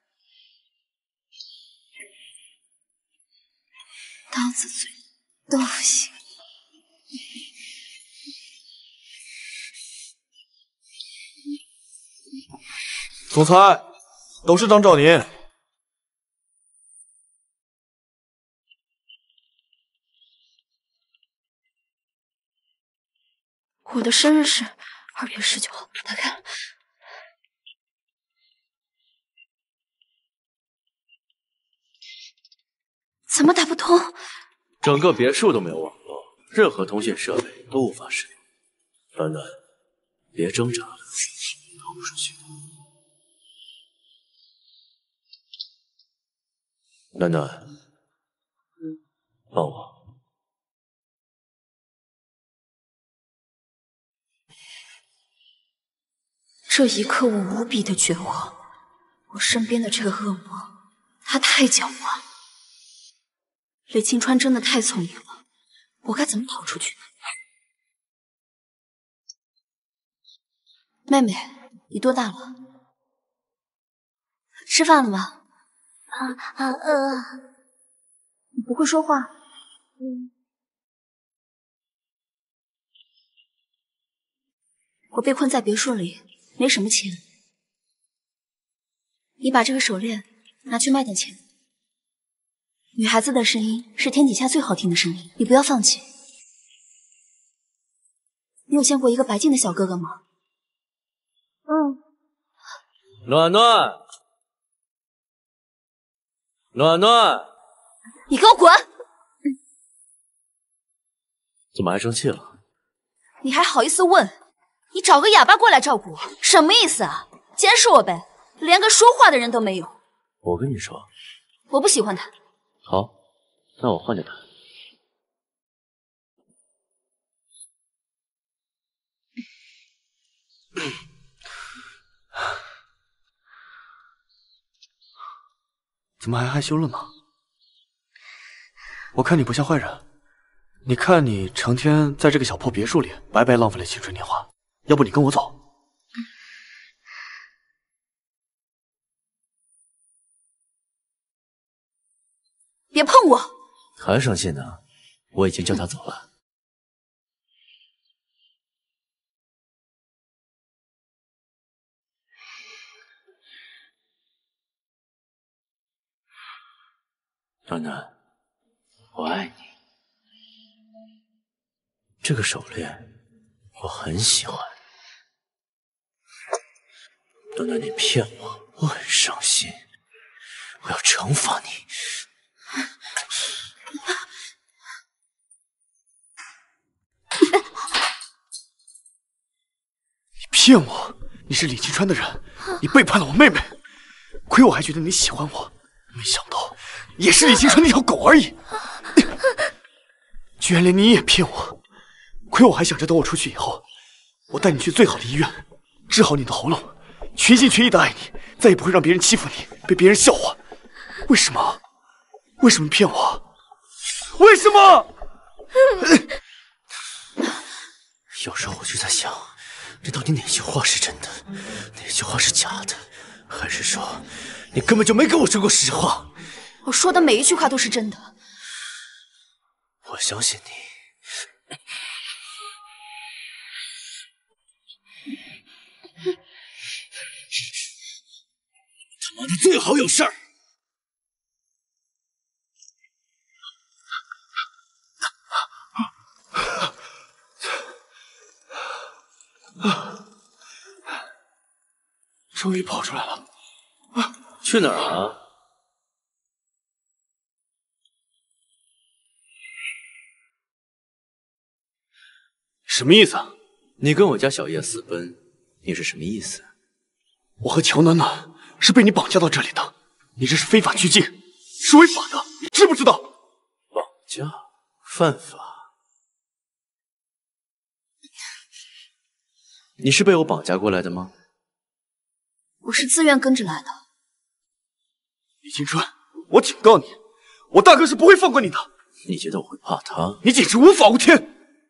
刀子嘴豆腐心。 总裁，董事长找您。 我的生日是二月十九号，打开了。怎么打不通？ 整个别墅都没有网络，任何通讯设备都无法使用。暖暖，别挣扎了，逃不出去。暖暖，帮我。 这一刻，我无比的绝望。我身边的这个恶魔，他太狡猾了。李青川真的太聪明了，我该怎么逃出去呢？妹妹，你多大了？吃饭了吗？ 啊啊呃， 你不会说话？ 嗯。 我被困在别墅里，没什么钱。你把这个手链拿去卖点钱。女孩子的声音是天底下最好听的声音，你不要放弃。你有见过一个白净的小哥哥吗？ 嗯。 暖暖，暖暖， 你给我滚！ 怎么还生气了？ 你还好意思问？你找个哑巴过来照顾我，什么意思啊？监视我呗，连个说话的人都没有。 我跟你说， 我不喜欢他。 好，那我换着他。 怎么还害羞了呢？我看你不像坏人，你看你成天在这个小破别墅里，白白浪费了青春年华。要不你跟我走？ 别碰我！ 还生气呢？我已经叫他走了。暖暖，我爱你。这个手链我很喜欢。暖暖，你骗我，我很伤心。我要惩罚你。 你骗我！你是李青川的人，你背叛了我妹妹。亏我还觉得你喜欢我，没想到也是李青川那条狗而已。居然连你也骗我！亏我还想着等我出去以后，我带你去最好的医院，治好你的喉咙，全心全意的爱你，再也不会让别人欺负你，被别人笑话。为什么？为什么骗我？为什么？ 有时候我就在想，这到底哪句话是真的，哪句话是假的？还是说，你根本就没跟我说过实话？ 我说的每一句话都是真的。 我相信你。他妈的，最好有事儿！ 终于跑出来了！啊， 去哪儿啊？ 什么意思啊？ 你跟我家小叶私奔，你是什么意思？ 我和乔暖暖是被你绑架到这里的，你这是非法拘禁，是违法的，你知不知道？ 绑架，犯法。你是被我绑架过来的吗？ 我是自愿跟着来的。 李青川，我警告你，我大哥是不会放过你的。 你觉得我会怕他？ 你简直无法无天！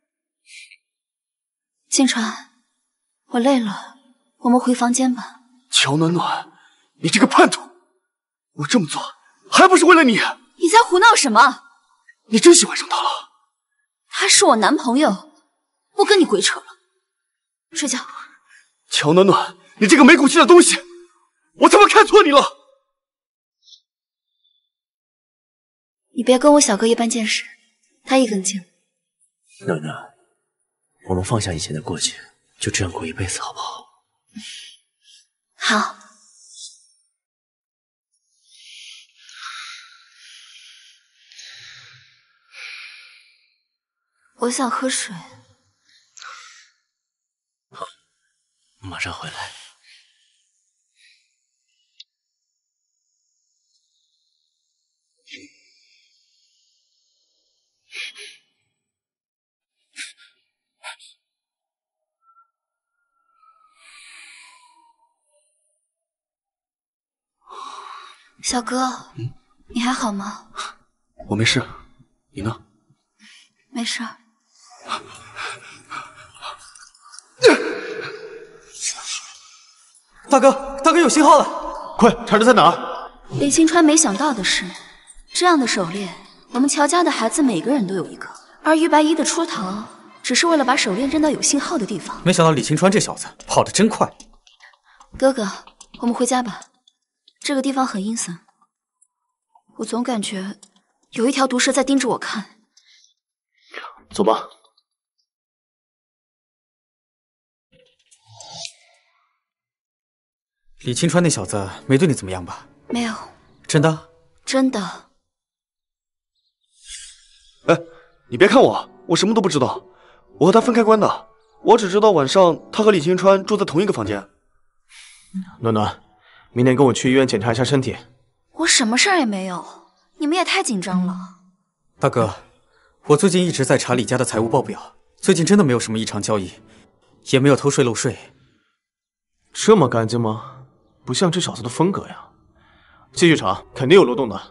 青川，我累了，我们回房间吧。 乔暖暖，你这个叛徒！我这么做还不是为了你？ 你在胡闹什么？ 你真喜欢上他了？ 他是我男朋友，不跟你鬼扯了。睡觉。 乔暖暖，你这个没骨气的东西，我他妈看错你了！ 你别跟我小哥一般见识，他一根筋。 暖暖，我们放下以前的过去，就这样过一辈子好不好？ 好。我想喝水。 好，马上回来。 小哥，嗯、你还好吗？ 我没事，你呢？ 没事。 大哥，大哥有信号了！ 快，查查在哪儿？ 李青川没想到的是，这样的手链，我们乔家的孩子每个人都有一个，而于白衣的出逃，只是为了把手链扔到有信号的地方。 没想到李青川这小子跑得真快。 哥哥，我们回家吧。这个地方很阴森，我总感觉有一条毒蛇在盯着我看。 走吧。 李青川那小子没对你怎么样吧？ 没有。 真的？ 真的。 哎，你别看我，我什么都不知道，我和他分开关的，我只知道晚上他和李青川住在同一个房间。 暖暖。明天跟我去医院检查一下身体。 我什么事儿也没有，你们也太紧张了。 大哥，我最近一直在查李家的财务报表，最近真的没有什么异常交易，也没有偷税漏税。 这么干净吗？不像这小子的风格呀。继续查，肯定有漏洞的。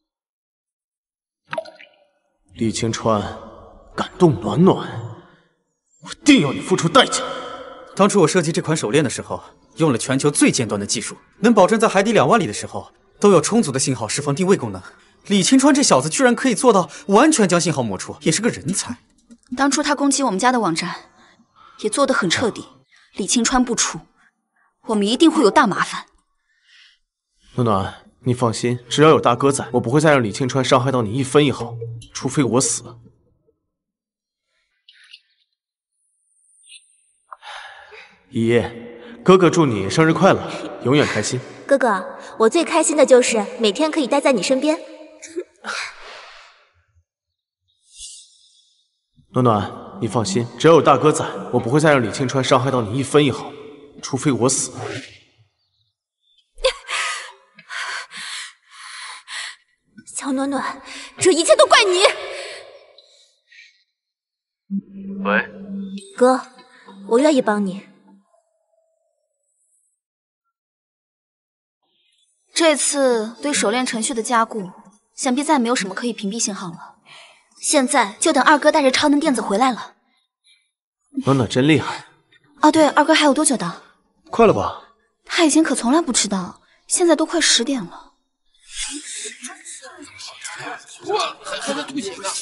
李青川敢动暖暖，我定要你付出代价。 当初我设计这款手链的时候，用了全球最尖端的技术，能保证在海底两万里的时候都有充足的信号释放定位功能。李青川这小子居然可以做到完全将信号抹除，也是个人才。 当初他攻击我们家的网站，也做得很彻底。李青川不出，我们一定会有大麻烦。 暖暖，你放心，只要有大哥在，我不会再让李青川伤害到你一分一毫，除非我死。依叶，哥哥祝你生日快乐，永远开心。 哥哥，我最开心的就是每天可以待在你身边。 暖暖，你放心，只要有大哥在，我不会再让李青川伤害到你一分一毫，除非我死。 小暖暖，这一切都怪你。 喂， 哥，我愿意帮你。 这次对手链程序的加固，想必再没有什么可以屏蔽信号了。现在就等二哥带着超能电子回来了。 暖暖真厉害。 哦，对，二哥还有多久到？ 快了吧？ 他以前可从来不迟到，现在都快十点了。 哇，还还在吐血呢！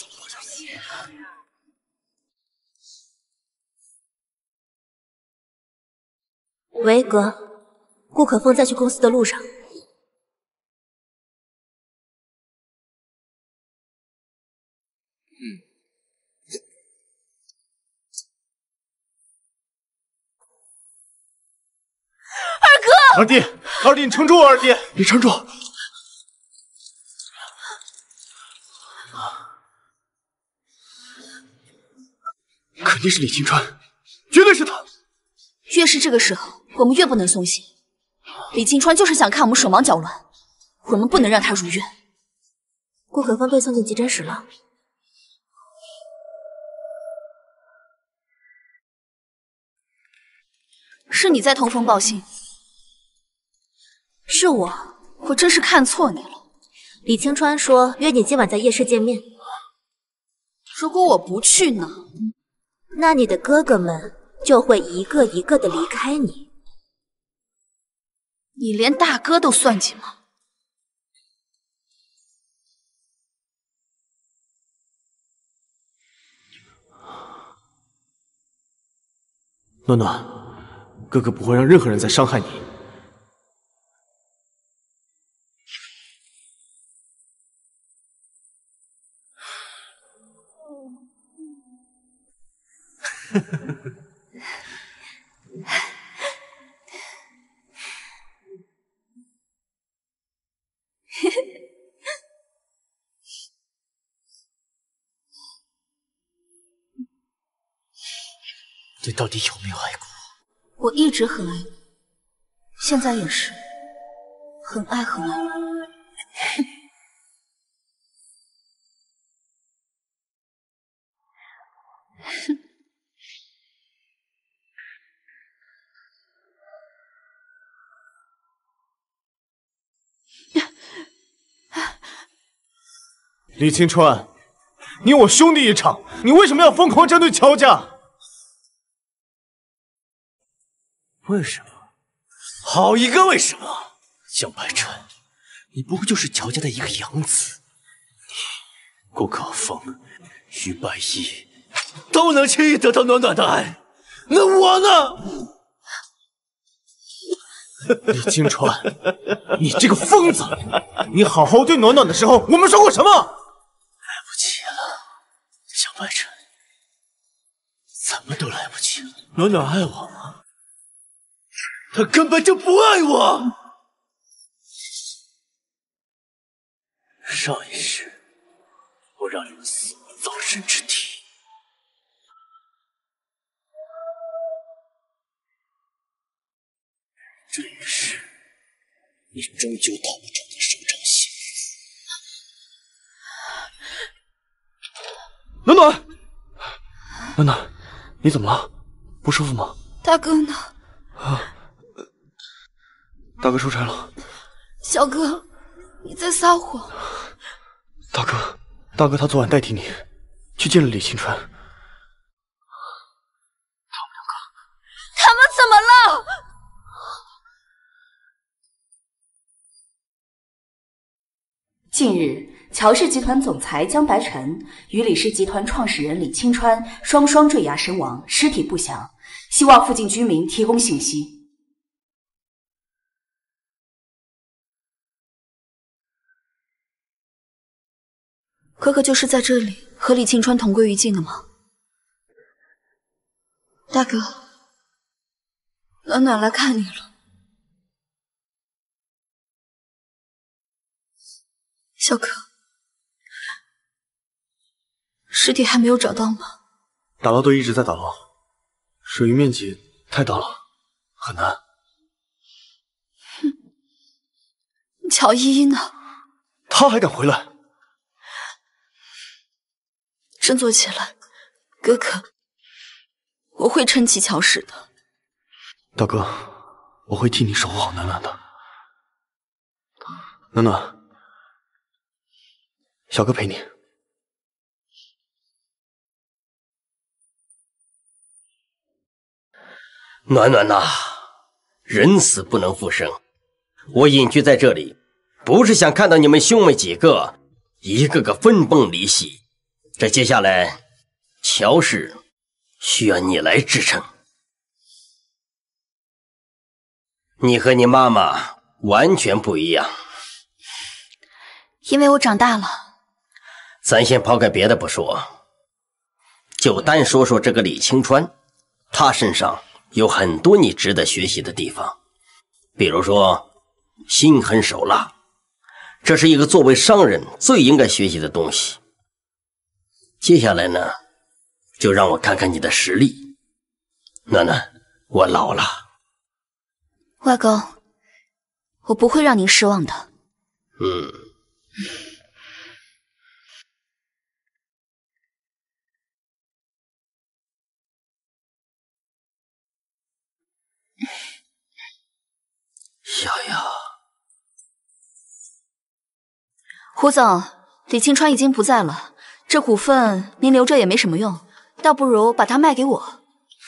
喂，哥，顾可风在去公司的路上。 嗯。 二哥！ 二弟，二弟，你撑住！二弟， 你撑住！肯定是李青川，绝对是他。 越是这个时候，我们越不能松懈。李青川就是想看我们手忙脚乱，我们不能让他如愿。 顾可芳被送进急诊室了。 是你在通风报信？是我，我真是看错你了。 李青川说约你今晚在夜市见面。 如果我不去呢？ 那你的哥哥们就会一个一个的离开你。 你连大哥都算计吗？ 暖暖，哥哥不会让任何人再伤害你。 你到底有没有爱过我？我一直很爱你，现在也是，很爱很爱你。 李青川，你我兄弟一场，你为什么要疯狂针对乔家？ 为什么？好一个为什么！江白晨，你不过就是乔家的一个养子，你顾可风、于白衣都能轻易得到暖暖的爱，那我呢？ 李青川，你这个疯子！你好好对暖暖的时候，我们说过什么？ 来不及了，江白晨，怎么都来不及了。暖暖爱我吗？他根本就不爱我。上一世，我让你们死无葬身之地。这一世，你终究逃不出我的手掌心。暖暖，暖暖，你怎么了？不舒服吗？ 大哥呢？ 啊，大哥出差了。 小哥，你在撒谎。 大哥，大哥他昨晚代替你去见了李青川。他们两个，他们怎么了？ 近日，乔氏集团总裁江白晨与李氏集团创始人李青川双双坠崖身亡，尸体不详，希望附近居民提供信息。 哥哥就是在这里和李青川同归于尽的吗？大哥，暖暖来看你了。小哥，尸体还没有找到吗？ 打捞队一直在打捞，水域面积太大了，很难。 哼，乔依依呢？ 他还敢回来？ 振作起来，哥哥，我会撑起乔氏的。 大哥，我会替你守护好暖暖的。暖暖。小哥陪你。 暖暖呐，人死不能复生。我隐居在这里，不是想看到你们兄妹几个一个个分崩离析。这接下来，乔氏需要你来支撑。你和你妈妈完全不一样。 因为我长大了。 咱先抛开别的不说，就单说说这个李青川，他身上有很多你值得学习的地方。 比如说心狠手辣，这是一个作为商人最应该学习的东西。接下来呢，就让我看看你的实力。暖暖，我老了。 外公，我不会让您失望的。 嗯。小雅， 胡总，李青川已经不在了，这股份您留着也没什么用，倒不如把它卖给我。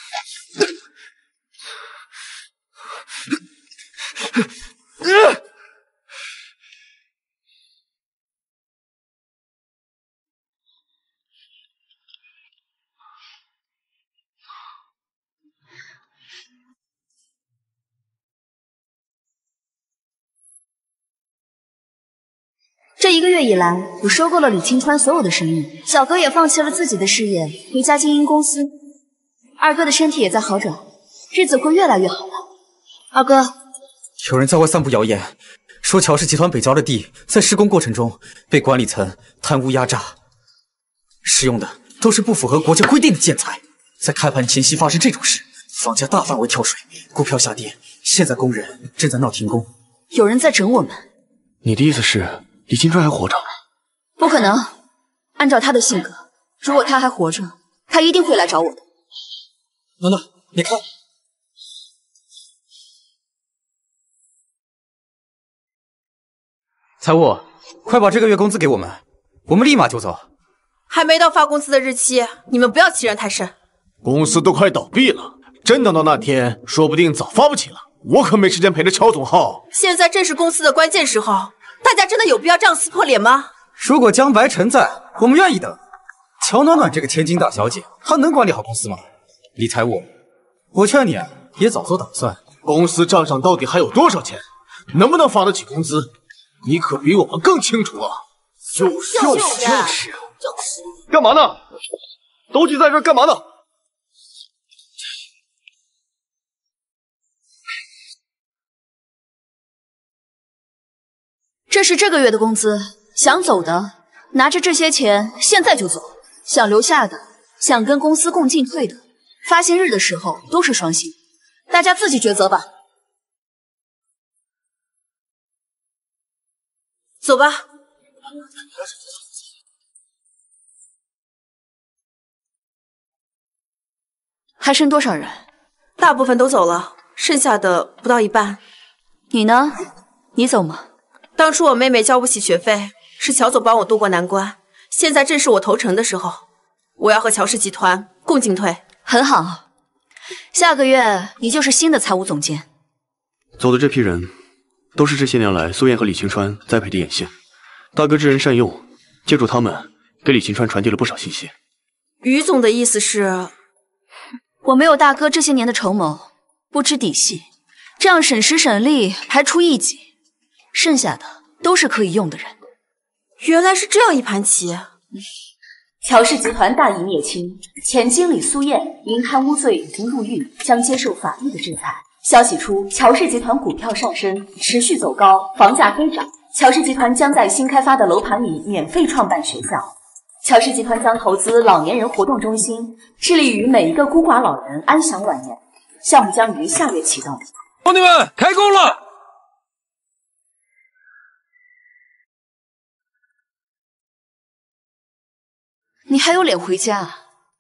这一个月以来，我收购了李青川所有的生意，小哥也放弃了自己的事业，回家经营公司。二哥的身体也在好转，日子会越来越好的。二哥， 有人在外散布谣言，说乔氏集团北郊的地在施工过程中被管理层贪污压榨，使用的都是不符合国家规定的建材。在开盘前夕发生这种事，房价大范围跳水，股票下跌，现在工人正在闹停工。 有人在整我们。 你的意思是？李青川还活着？ 不可能，按照他的性格，如果他还活着，他一定会来找我的。 暖暖，你看，财务，快把这个月工资给我们，我们立马就走。 还没到发工资的日期，你们不要欺人太甚。 公司都快倒闭了，真等到那天，说不定早发不起了。我可没时间陪着乔总浩。 现在正是公司的关键时候。大家真的有必要这样撕破脸吗？ 如果江白晨在，我们愿意等。乔暖暖这个千金大小姐，她能管理好公司吗？李财务，我劝你也早做打算。 公司账上到底还有多少钱？能不能发得起工资？你可比我们更清楚啊！ 就是就是就是就是，干嘛呢？都聚在这儿干嘛呢？ 这是这个月的工资，想走的拿着这些钱现在就走，想留下的，想跟公司共进退的，发薪日的时候都是双薪，大家自己抉择吧。 走吧。 还剩多少人？ 大部分都走了，剩下的不到一半。 你呢？你走吗？ 当初我妹妹交不起学费，是乔总帮我渡过难关。现在正是我投诚的时候，我要和乔氏集团共进退。 很好，下个月你就是新的财务总监。 走的这批人，都是这些年来苏燕和李青川栽培的眼线。大哥知人善用，借助他们给李青川传递了不少信息。 于总的意思是， 我没有大哥这些年的筹谋，不知底细，这样审时审力排除异己。剩下的都是可以用的人。 原来是这样一盘棋。 乔氏集团大义灭亲，前经理苏燕因贪污罪已经入狱，将接受法律的制裁。消息出，乔氏集团股票上升，持续走高，房价飞涨。乔氏集团将在新开发的楼盘里免费创办学校。乔氏集团将投资老年人活动中心，致力于每一个孤寡老人安享晚年。项目将于下月启动。 兄弟们，开工了！ 你还有脸回家？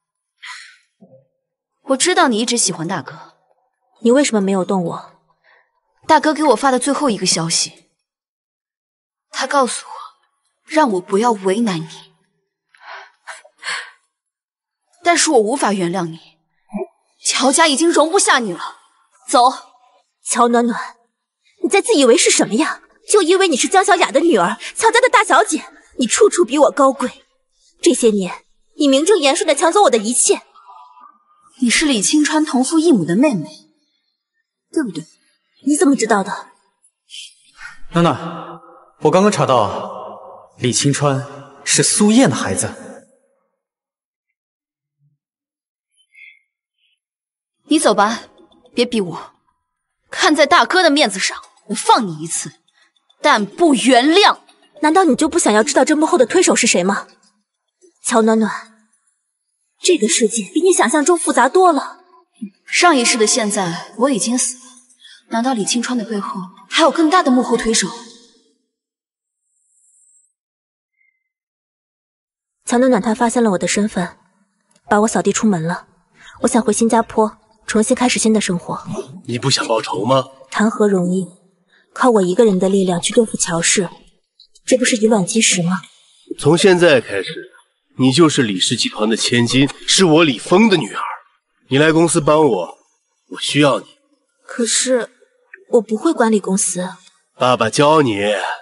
我知道你一直喜欢大哥， 你为什么没有动我？ 大哥给我发的最后一个消息，他告诉我，让我不要为难你，但是我无法原谅你，乔家已经容不下你了。走， 乔暖暖，你在自以为是什么呀？就因为你是江小雅的女儿，乔家的大小姐，你处处比我高贵。这些年，你名正言顺地抢走我的一切。 你是李青川同父异母的妹妹，对不对？ 你怎么知道的？ 暖暖，我刚刚查到，李青川是苏燕的孩子。 你走吧，别逼我。 看在大哥的面子上，我放你一次，但不原谅。 难道你就不想要知道这幕后的推手是谁吗？乔暖暖，这个世界比你想象中复杂多了。 上一世的现在，我已经死了。难道李清川的背后还有更大的幕后推手？ 乔暖暖她发现了我的身份，把我扫地出门了。我想回新加坡，重新开始新的生活。 你不想报仇吗？ 谈何容易？靠我一个人的力量去对付乔氏，这不是以卵击石吗？ 从现在开始，你就是李氏集团的千金，是我李峰的女儿。你来公司帮我，我需要你。 可是我不会管理公司。 爸爸教你。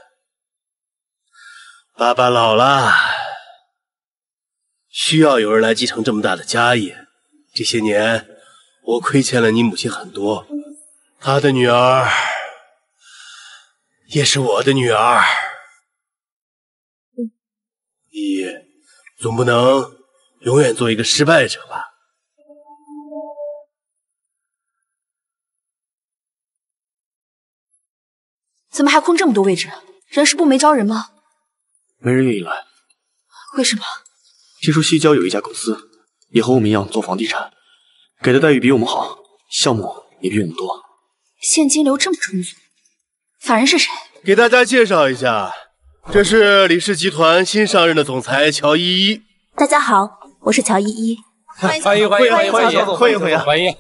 爸爸老了，需要有人来继承这么大的家业。这些年，我亏欠了你母亲很多，她的女儿也是我的女儿。你总不能永远做一个失败者吧？ 怎么还空这么多位置？人事部没招人吗？ 没人愿意来。 为什么？ 听说西郊有一家公司也和我们一样做房地产，给的待遇比我们好，项目也比我们多。 现金流这么充足，法人是谁？ 给大家介绍一下，这是李氏集团新上任的总裁乔依依。 大家好，我是乔依依。 欢迎欢迎欢迎欢迎欢迎欢迎欢迎欢迎！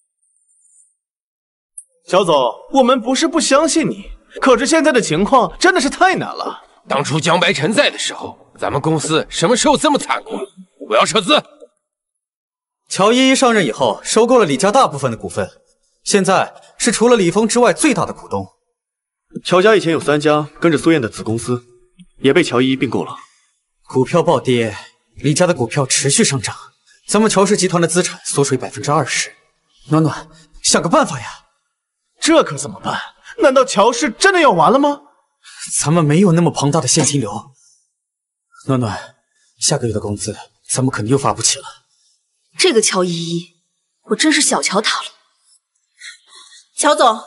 小总，我们不是不相信你，可是现在的情况真的是太难了。 当初江白晨在的时候，咱们公司什么时候这么惨过？我要撤资。 乔依依上任以后，收购了李家大部分的股份，现在是除了李峰之外最大的股东。 乔家以前有三家跟着苏燕的子公司，也被乔依依并购了。 股票暴跌，李家的股票持续上涨，咱们乔氏集团的资产缩水百分之二十。暖暖，想个办法呀！ 这可怎么办？难道乔氏真的要完了吗？ 咱们没有那么庞大的现金流。暖暖，下个月的工资咱们肯定又发不起了。 这个乔依依，我真是小瞧她了。 乔总，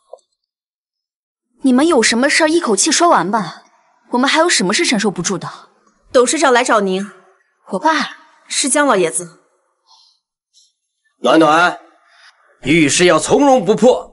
你们有什么事儿一口气说完吧，我们还有什么是承受不住的？ 董事长来找您。 我爸是江老爷子。 暖暖，遇事要从容不迫。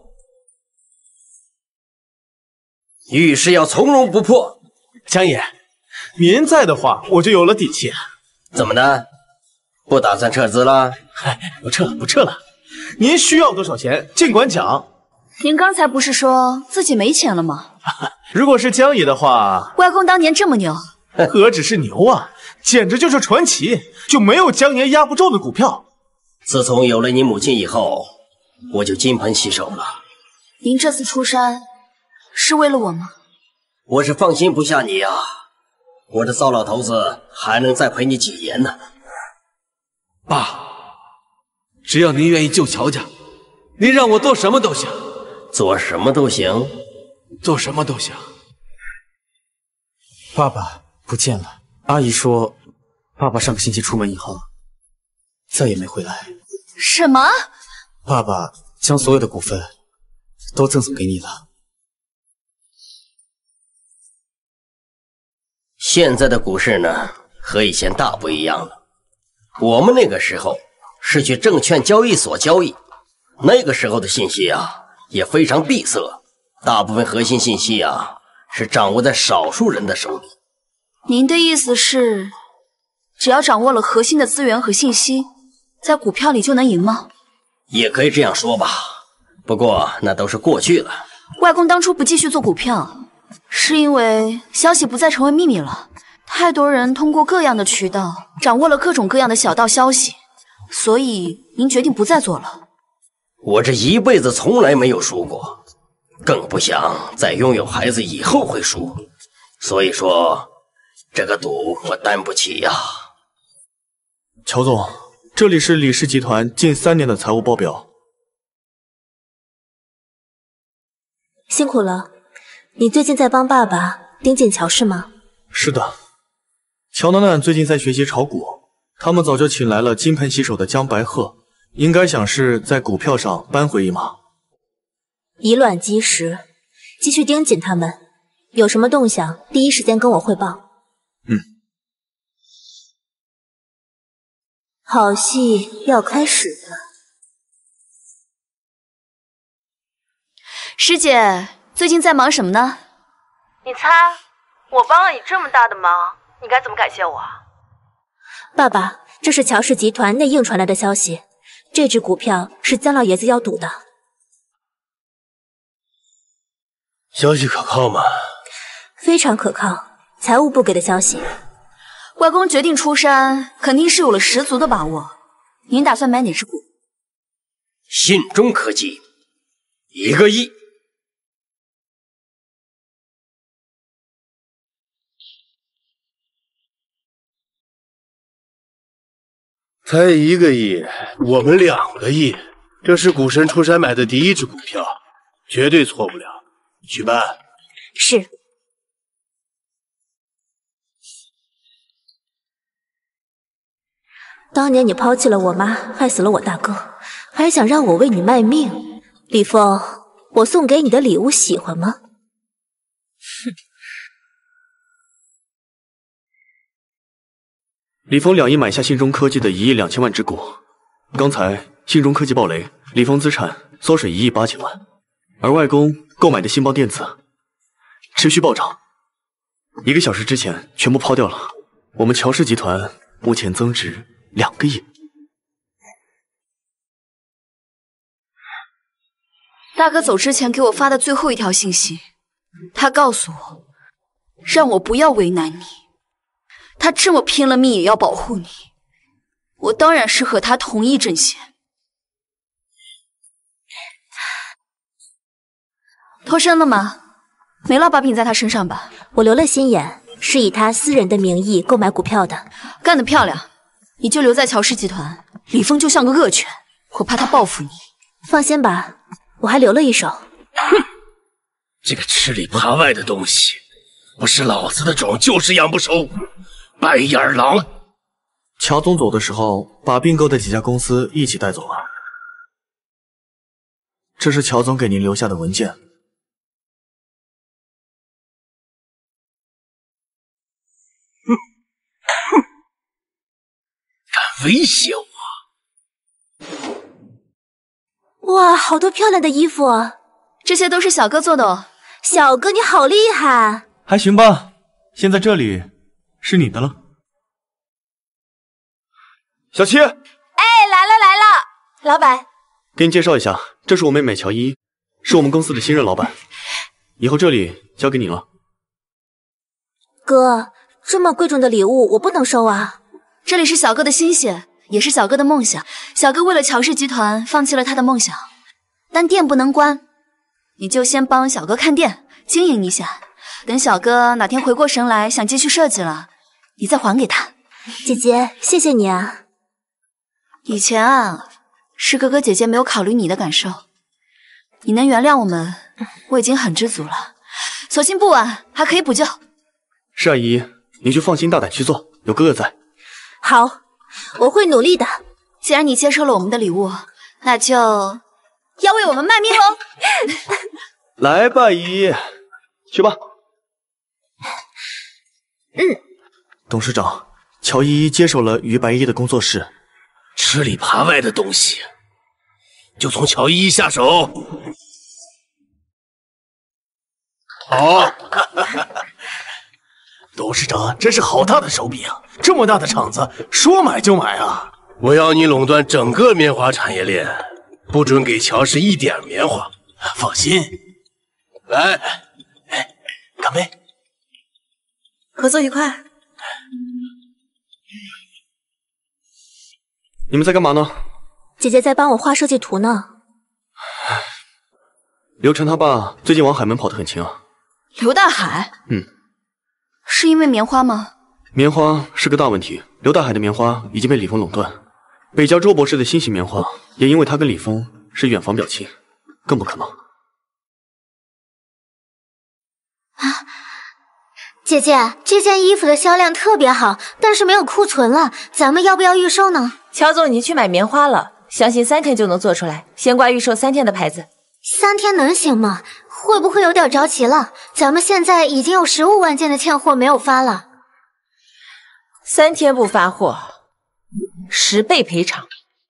遇事要从容不迫。 江爷，您在的话，我就有了底气。 怎么的？不打算撤资了？ 嗨，不撤了，不撤了。您需要多少钱，尽管讲。 您刚才不是说自己没钱了吗？ 如果是江爷的话， 外公当年这么牛， 何止是牛啊，简直就是传奇，就没有江爷压不住的股票。 自从有了你母亲以后，我就金盆洗手了。 您这次出山是为了我吗？ 我是放心不下你啊，我这糟老头子还能再陪你几年呢。 爸，只要您愿意救乔家，您让我做什么都行。 做什么都行？ 做什么都行。 爸爸不见了，阿姨说，爸爸上个星期出门以后，再也没回来。 什么？ 爸爸将所有的股份都赠送给你了。 现在的股市呢，和以前大不一样了。我们那个时候是去证券交易所交易，那个时候的信息啊也非常闭塞，大部分核心信息啊是掌握在少数人的手里。 您的意思是，只要掌握了核心的资源和信息，在股票里就能赢吗？ 也可以这样说吧，不过那都是过去了。 外公当初不继续做股票，是因为消息不再成为秘密了，太多人通过各样的渠道掌握了各种各样的小道消息，所以您决定不再做了。 我这一辈子从来没有输过，更不想在拥有孩子以后会输，所以说这个赌我担不起呀。 乔总，这里是李氏集团近三年的财务报表。 辛苦了，你最近在帮爸爸盯紧乔氏吗？ 是的，乔暖暖最近在学习炒股，他们早就请来了金盆洗手的江白鹤，应该想是在股票上扳回一马。 以卵击石，继续盯紧他们，有什么动向，第一时间跟我汇报。 嗯。 好戏要开始了。 师姐，最近在忙什么呢？ 你猜，我帮了你这么大的忙，你该怎么感谢我？爸爸，这是乔氏集团内应传来的消息，这只股票是江老爷子要赌的。 消息可靠吗？ 非常可靠，财务部给的消息。 外公决定出山，肯定是有了十足的把握。您打算买哪只股？ 信中科技，一个亿。 才一个亿，我们两个亿。这是股神出山买的第一只股票，绝对错不了。去办。 是。当年你抛弃了我妈，害死了我大哥，还想让我为你卖命。李峰，我送给你的礼物喜欢吗？ 哼。李峰两亿买下信中科技的一亿两千万只股，刚才信中科技暴雷，李峰资产缩水一亿八千万，而外公购买的信邦电子持续暴涨，一个小时之前全部抛掉了。我们乔氏集团目前增值两个亿。 大哥走之前给我发的最后一条信息，他告诉我，让我不要为难你。他这么拼了命也要保护你，我当然是和他同一阵线。脱身了吗？没落把柄在他身上吧？ 我留了心眼，是以他私人的名义购买股票的。 干得漂亮！你就留在乔氏集团，李峰就像个恶犬，我怕他报复你。 放心吧，我还留了一手。 哼，这个吃里扒外的东西，不是老子的种就是养不熟。白眼狼！ 乔总走的时候，把并购的几家公司一起带走了。这是乔总给您留下的文件。 哼哼，敢威胁我！ 哇，好多漂亮的衣服啊！ 这些都是小哥做的哦。 小哥，你好厉害！ 还行吧，现在这里是你的了。小七， 哎，来了来了，老板， 给你介绍一下，这是我妹妹乔依依，是我们公司的新任老板，以后这里交给你了。 哥，这么贵重的礼物我不能收啊！ 这里是小哥的心血，也是小哥的梦想。小哥为了乔氏集团放弃了他的梦想，但店不能关，你就先帮小哥看店，经营一下。等小哥哪天回过神来想继续设计了，你再还给他。 姐姐，谢谢你啊。 以前啊，是哥哥姐姐没有考虑你的感受，你能原谅我们，我已经很知足了。所幸不晚，还可以补救。 是啊，依依，你就放心大胆去做，有哥哥在。 好，我会努力的。 既然你接受了我们的礼物，那就要为我们卖命喽！ 来吧，依依，去吧。 嗯。 董事长，乔依依接手了于白衣的工作室。 吃里扒外的东西，就从乔依依下手。好， 董事长真是好大的手笔啊！这么大的厂子，说买就买啊！ 我要你垄断整个棉花产业链，不准给乔氏一点棉花。 放心， 来， 哎，干杯！ 合作愉快。 你们在干嘛呢？ 姐姐在帮我画设计图呢。 刘晨他爸最近往海门跑得很勤啊。 刘大海？ 嗯。 是因为棉花吗？ 棉花是个大问题。刘大海的棉花已经被李峰垄断，北郊周博士的新型棉花也因为他跟李峰是远房表亲，更不可能。 啊，姐姐，这件衣服的销量特别好，但是没有库存了，咱们要不要预售呢？ 乔总已经去买棉花了，相信三天就能做出来，先挂预售三天的牌子。 三天能行吗？会不会有点着急了？咱们现在已经有十五万件的欠货没有发了。 三天不发货，十倍赔偿。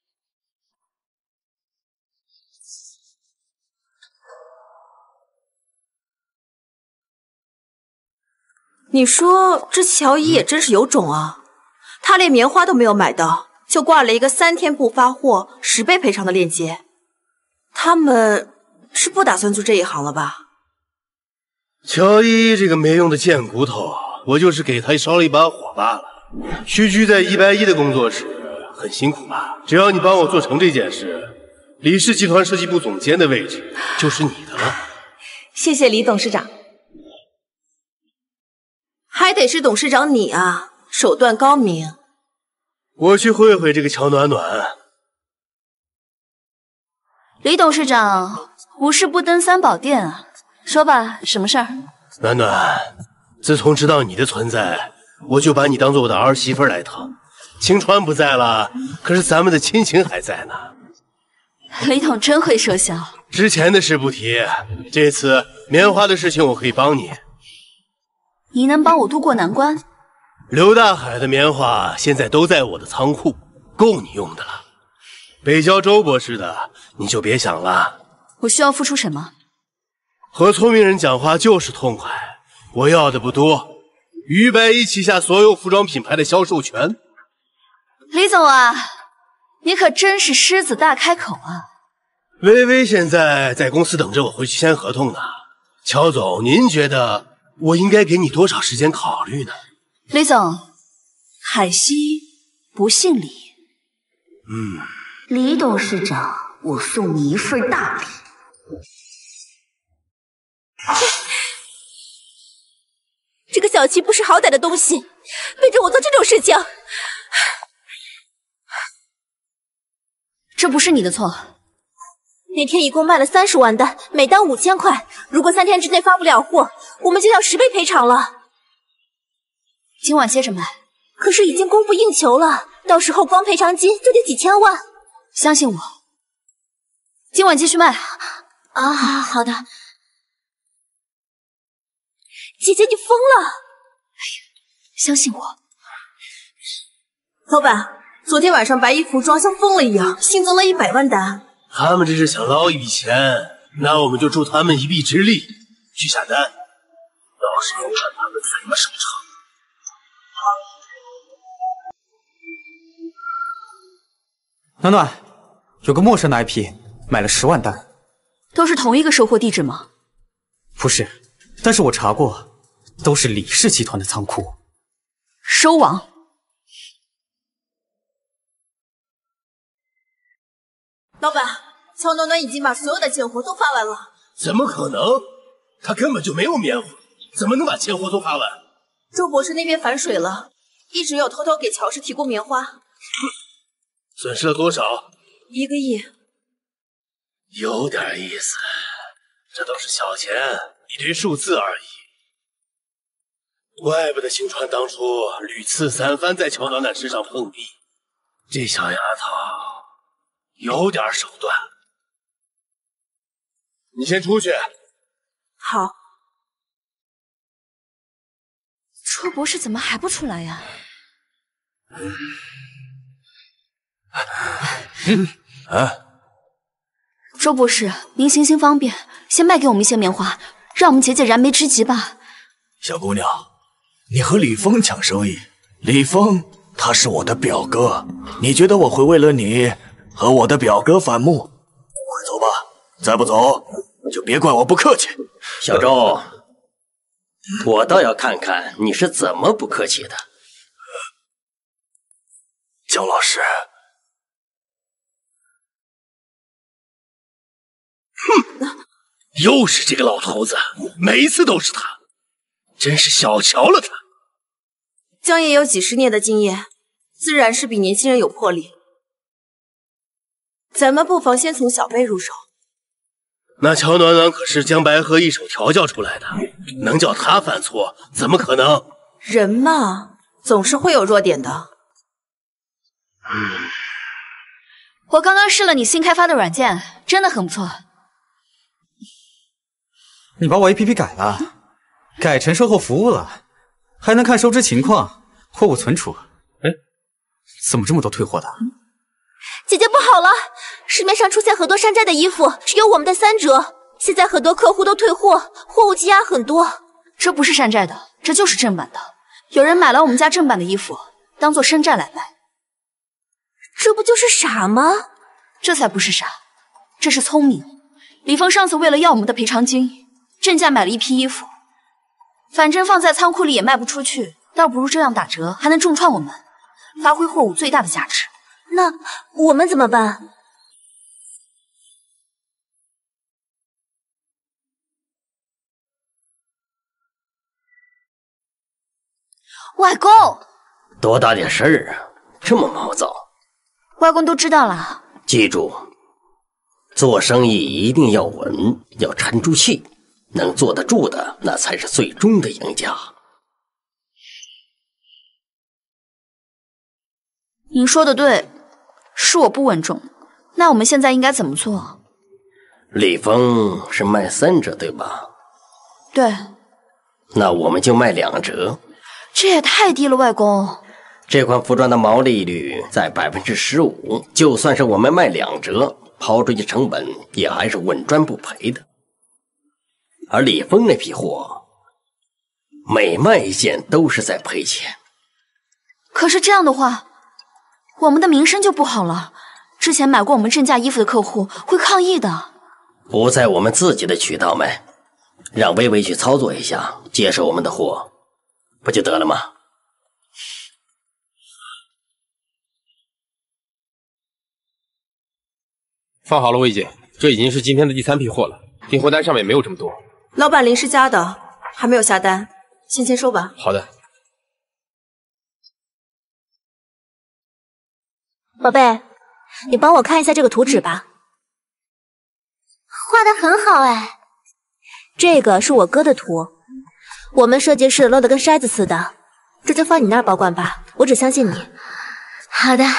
你说这乔伊也真是有种啊，他连棉花都没有买到，就挂了一个三天不发货十倍赔偿的链接。他们是不打算做这一行了吧？ 乔伊这个没用的贱骨头，我就是给他烧了一把火罢了。区区在一百一的工作室很辛苦吧？只要你帮我做成这件事，李氏集团设计部总监的位置就是你的了。 谢谢李董事长。还得是董事长你啊，手段高明。 我去会会这个乔暖暖。 李董事长，无事不登三宝殿啊，说吧，什么事儿？ 暖暖，自从知道你的存在，我就把你当做我的儿媳妇来疼。青川不在了，可是咱们的亲情还在呢。 李董真会说笑。 之前的事不提，这次棉花的事情我可以帮你。 你能帮我渡过难关？ 刘大海的棉花现在都在我的仓库，够你用的了。北郊周博士的你就别想了。 我需要付出什么？ 和聪明人讲话就是痛快。我要的不多，于白衣旗下所有服装品牌的销售权。 李总啊，你可真是狮子大开口啊！ 微微现在在公司等着我回去签合同呢。乔总，您觉得我应该给你多少时间考虑呢？ 李总，海西不姓李。 嗯， 李董事长，我送你一份大礼。 这个小七不识好歹的东西，背着我做这种事情。 这不是你的错。 那天一共卖了三十万单，每单五千块。如果三天之内发不了货，我们就要十倍赔偿了。 今晚接着卖。 可是已经供不应求了，到时候光赔偿金就得几千万。 相信我，今晚继续卖。 啊，好的。姐姐，你疯了！哎呀， 相信我。 老板，昨天晚上白衣服装像疯了一样，新增了一百万单。 他们这是想捞一笔钱，那我们就助他们一臂之力，去下单。到时候看他们怎么收场。 暖暖，有个陌生的 I P 买了十万单， 都是同一个收货地址吗？ 不是，但是我查过，都是李氏集团的仓库。 收网。 老板，乔暖暖已经把所有的欠货都发完了。 怎么可能？他根本就没有棉花，怎么能把欠货都发完？ 周博士那边反水了，一直有偷偷给乔氏提供棉花。 损失了多少？ 一个亿。 有点意思，这都是小钱，一堆数字而已。怪不得青川当初屡次三番在乔暖暖身上碰壁，这小丫头有点手段。你先出去。 好。 周博士怎么还不出来呀？ 嗯啊， 周博士，您行行方便，先卖给我们一些棉花，让我们解解燃眉之急吧。 小姑娘，你和李峰抢生意，李峰他是我的表哥，你觉得我会为了你和我的表哥反目？快走吧，再不走就别怪我不客气。 小周，我倒要看看你是怎么不客气的。 姜老师。 哼，又是这个老头子，每一次都是他，真是小瞧了他。 姜爷有几十年的经验，自然是比年轻人有魄力。咱们不妨先从小辈入手。 那乔暖暖可是江白鹤一手调教出来的，能叫他犯错，怎么可能？ 人嘛，总是会有弱点的。 嗯， 我刚刚试了你新开发的软件，真的很不错。 你把我 A P P 改了，改成售后服务了，还能看收支情况、货物存储。哎，怎么这么多退货的？ 姐姐不好了，市面上出现很多山寨的衣服，只有我们的三折。现在很多客户都退货，货物积压很多。 这不是山寨的，这就是正版的。有人买了我们家正版的衣服，当做山寨来卖。 这不就是傻吗？ 这才不是傻，这是聪明。李峰上次为了要我们的赔偿金，正价买了一批衣服，反正放在仓库里也卖不出去，倒不如这样打折，还能重创我们，发挥货物最大的价值。 那我们怎么办？ 外公， 多大点事儿啊，这么毛躁。 外公都知道了。 记住，做生意一定要稳，要沉住气，能坐得住的，那才是最终的赢家。 您说的对，是我不稳重。那我们现在应该怎么做？ 李峰是卖三折对吧？ 对。 那我们就卖两折。 这也太低了，外公。 这款服装的毛利率在百分之十五，就算是我们卖两折，抛出去成本也还是稳赚不赔的。而李峰那批货，每卖一件都是在赔钱。 可是这样的话，我们的名声就不好了。之前买过我们正价衣服的客户会抗议的。 不在我们自己的渠道卖，让微微去操作一下，接受我们的货。不就得了吗？ 放好了，魏姐，这已经是今天的第三批货了，订货单上面没有这么多。 老板临时加的，还没有下单，先签收吧。 好的。 宝贝，你帮我看一下这个图纸吧。 画得很好哎。 这个是我哥的图。我们设计师乐得跟筛子似的，这就放你那儿保管吧，我只相信你。 好的。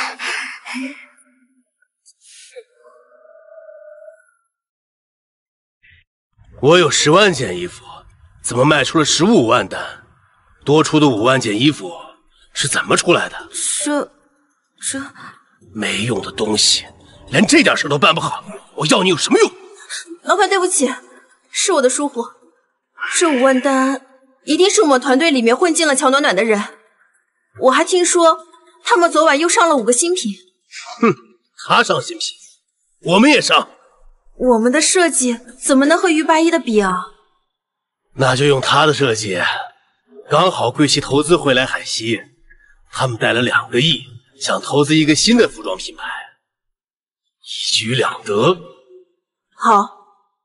我有十万件衣服，怎么卖出了十五万单？多出的五万件衣服是怎么出来的？ 这这没用的东西，连这点事都办不好，我要你有什么用？ 老板，对不起，是我的疏忽。这五万单一定是我们团队里面混进了乔暖暖的人。我还听说他们昨晚又上了五个新品。 哼，他上新品，我们也上。 我们的设计怎么能和于八一的比啊？ 那就用他的设计。刚好贵溪投资回来海西，他们带了两个亿，想投资一个新的服装品牌，一举两得。 好。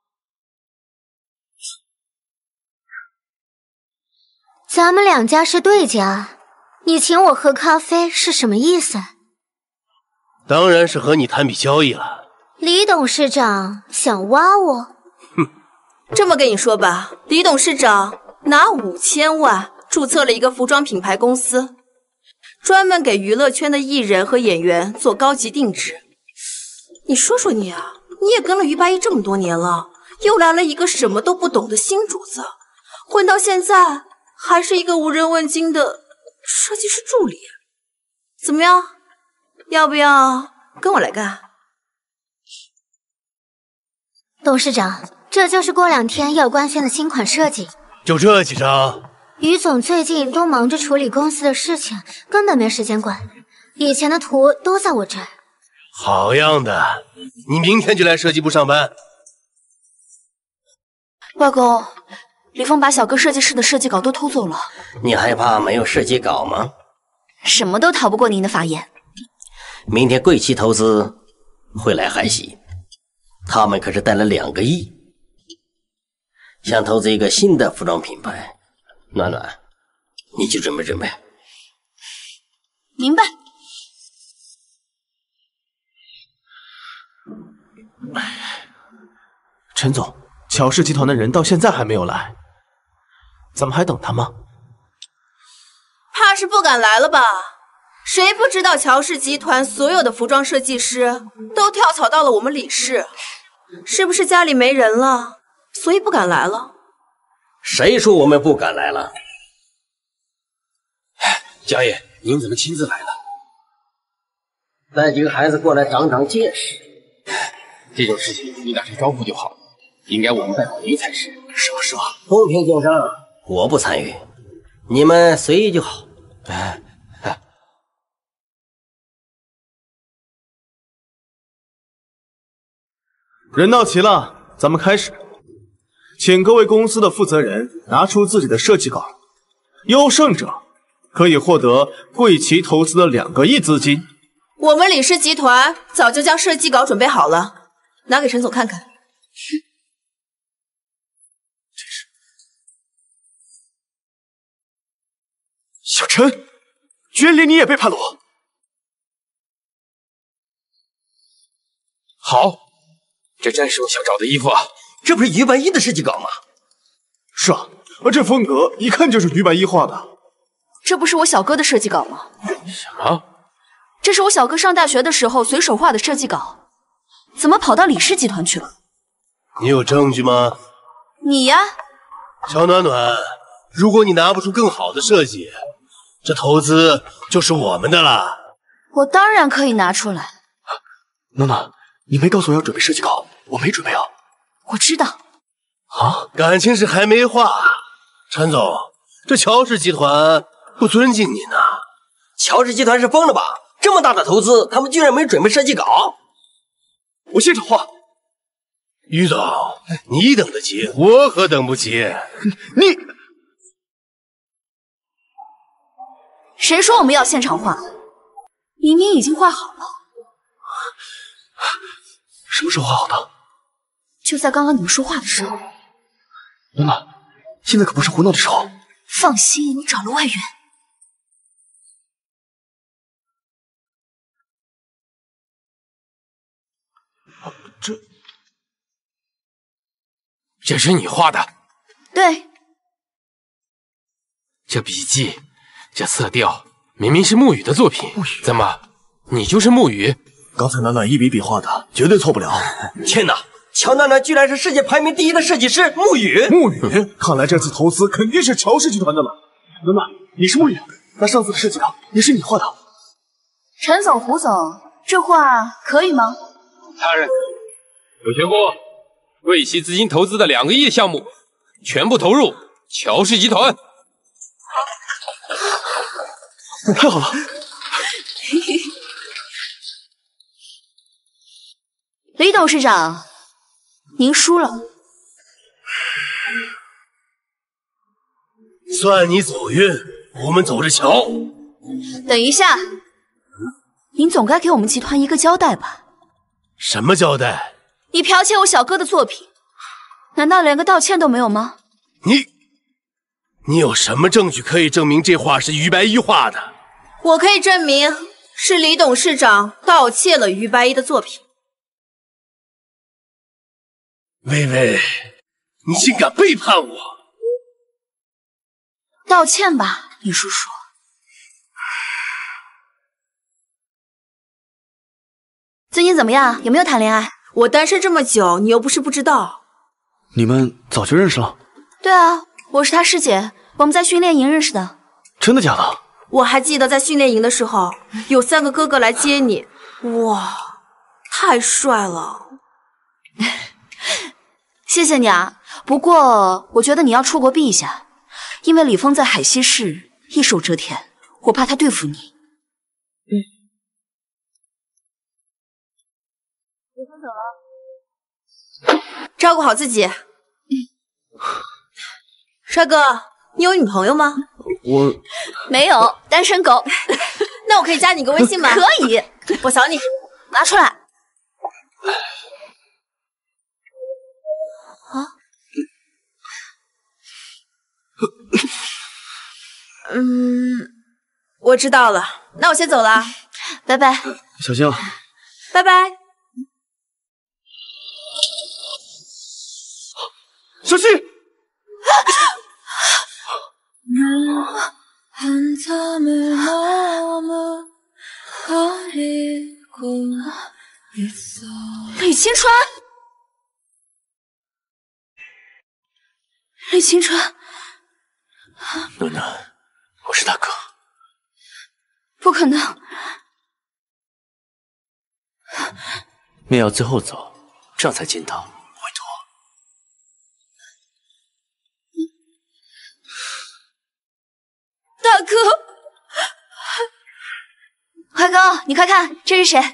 咱们两家是对家，你请我喝咖啡是什么意思？ 当然是和你谈笔交易了。 李董事长想挖我？ 哼， 这么跟你说吧，李董事长拿五千万注册了一个服装品牌公司，专门给娱乐圈的艺人和演员做高级定制。你说说你啊，你也跟了于八一这么多年了，又来了一个什么都不懂的新主子，混到现在还是一个无人问津的设计师助理。怎么样，要不要跟我来干？ 董事长，这就是过两天要官宣的新款设计。 就这几张？ 于总最近都忙着处理公司的事情，根本没时间管。以前的图都在我这儿。 好样的，你明天就来设计部上班。 外公，李峰把小哥设计师的设计稿都偷走了。 你害怕没有设计稿吗？ 什么都逃不过您的法眼。 明天贵旗投资会来海喜，他们可是带了两个亿，想投资一个新的服装品牌。暖暖，你去准备准备。 明白。 陈总，乔氏集团的人到现在还没有来，咱们还等他吗？ 怕是不敢来了吧？谁不知道乔氏集团所有的服装设计师都跳槽到了我们李氏？是不是家里没人了，所以不敢来了？ 谁说我们不敢来了？ 江爷，您怎么亲自来了？ 带几个孩子过来长长见识。 这种事情你打声招呼就好，应该我们拜访您才是。 是吧？是吧？ 公平竞争，我不参与，你们随意就好。 哎。 人到齐了，咱们开始。请各位公司的负责人拿出自己的设计稿，优胜者可以获得贵旗投资的两个亿资金。 我们李氏集团早就将设计稿准备好了，拿给陈总看看。 小陈，居然连你也背叛了我！ 好。 这真是我想找的衣服啊！ 这不是于白衣的设计稿吗？ 是啊，而这风格一看就是于白衣画的。 这不是我小哥的设计稿吗？ 什么？ 这是我小哥上大学的时候随手画的设计稿，怎么跑到李氏集团去了？ 你有证据吗？ 你呀， 小暖暖，如果你拿不出更好的设计，这投资就是我们的了。 我当然可以拿出来。 暖暖。 你没告诉我要准备设计稿，我没准备啊。 我知道。 啊，感情是还没化。陈总，这乔氏集团不尊敬你呢。 乔氏集团是疯了吧？这么大的投资，他们居然没准备设计稿。 我现场画。 于总，你等得及，我可等不及。 你， 谁说我们要现场画？明明已经画好了。 什么时候画好的？ 就在刚刚你们说话的时候。 暖暖，现在可不是胡闹的时候。 放心，你找了外援。 这， 这是你画的？ 对。 这笔记，这色调，明明是沐雨的作品，怎么，你就是沐雨？ 刚才暖暖一笔笔画的，绝对错不了。 天哪，乔暖暖居然是世界排名第一的设计师沐雨！ 沐雨，看来这次投资肯定是乔氏集团的了。暖暖，你是沐雨，那上次的设计稿也是你画的。 陈总、胡总，这画可以吗？ 他认可。有权过，贵旗资金投资的两个亿项目，全部投入乔氏集团。 太好了！ 李董事长，您输了。 算你走运，我们走着瞧。 等一下，您总该给我们集团一个交代吧？ 什么交代？ 你剽窃我小哥的作品，难道连个道歉都没有吗？ 你，你有什么证据可以证明这画是于白衣画的？ 我可以证明是李董事长盗窃了于白衣的作品。 薇薇，你竟敢背叛我！ 道歉吧，李叔叔。最近怎么样？有没有谈恋爱？ 我单身这么久，你又不是不知道。 你们早就认识了？ 对啊，我是他师姐，我们在训练营认识的。 真的假的？ 我还记得在训练营的时候，有三个哥哥来接你，哇，太帅了。 谢谢你啊，不过我觉得你要出国避一下，因为李峰在海西市一手遮天，我怕他对付你。 嗯。 李峰走了， 照顾好自己。嗯。帅哥，你有女朋友吗？ 我没有，单身狗。 那我可以加你个微信吗？ 可以， 我扫你， 拿出来。 啊，嗯，我知道了，那我先走了， 拜拜， 小心啊， 拜拜， 小心！ 李青川。李李青川， 暖暖，我是大哥。 不可能！ 灭要最后走，这样才尽到委托。 大哥，怀公，你快看，这是谁？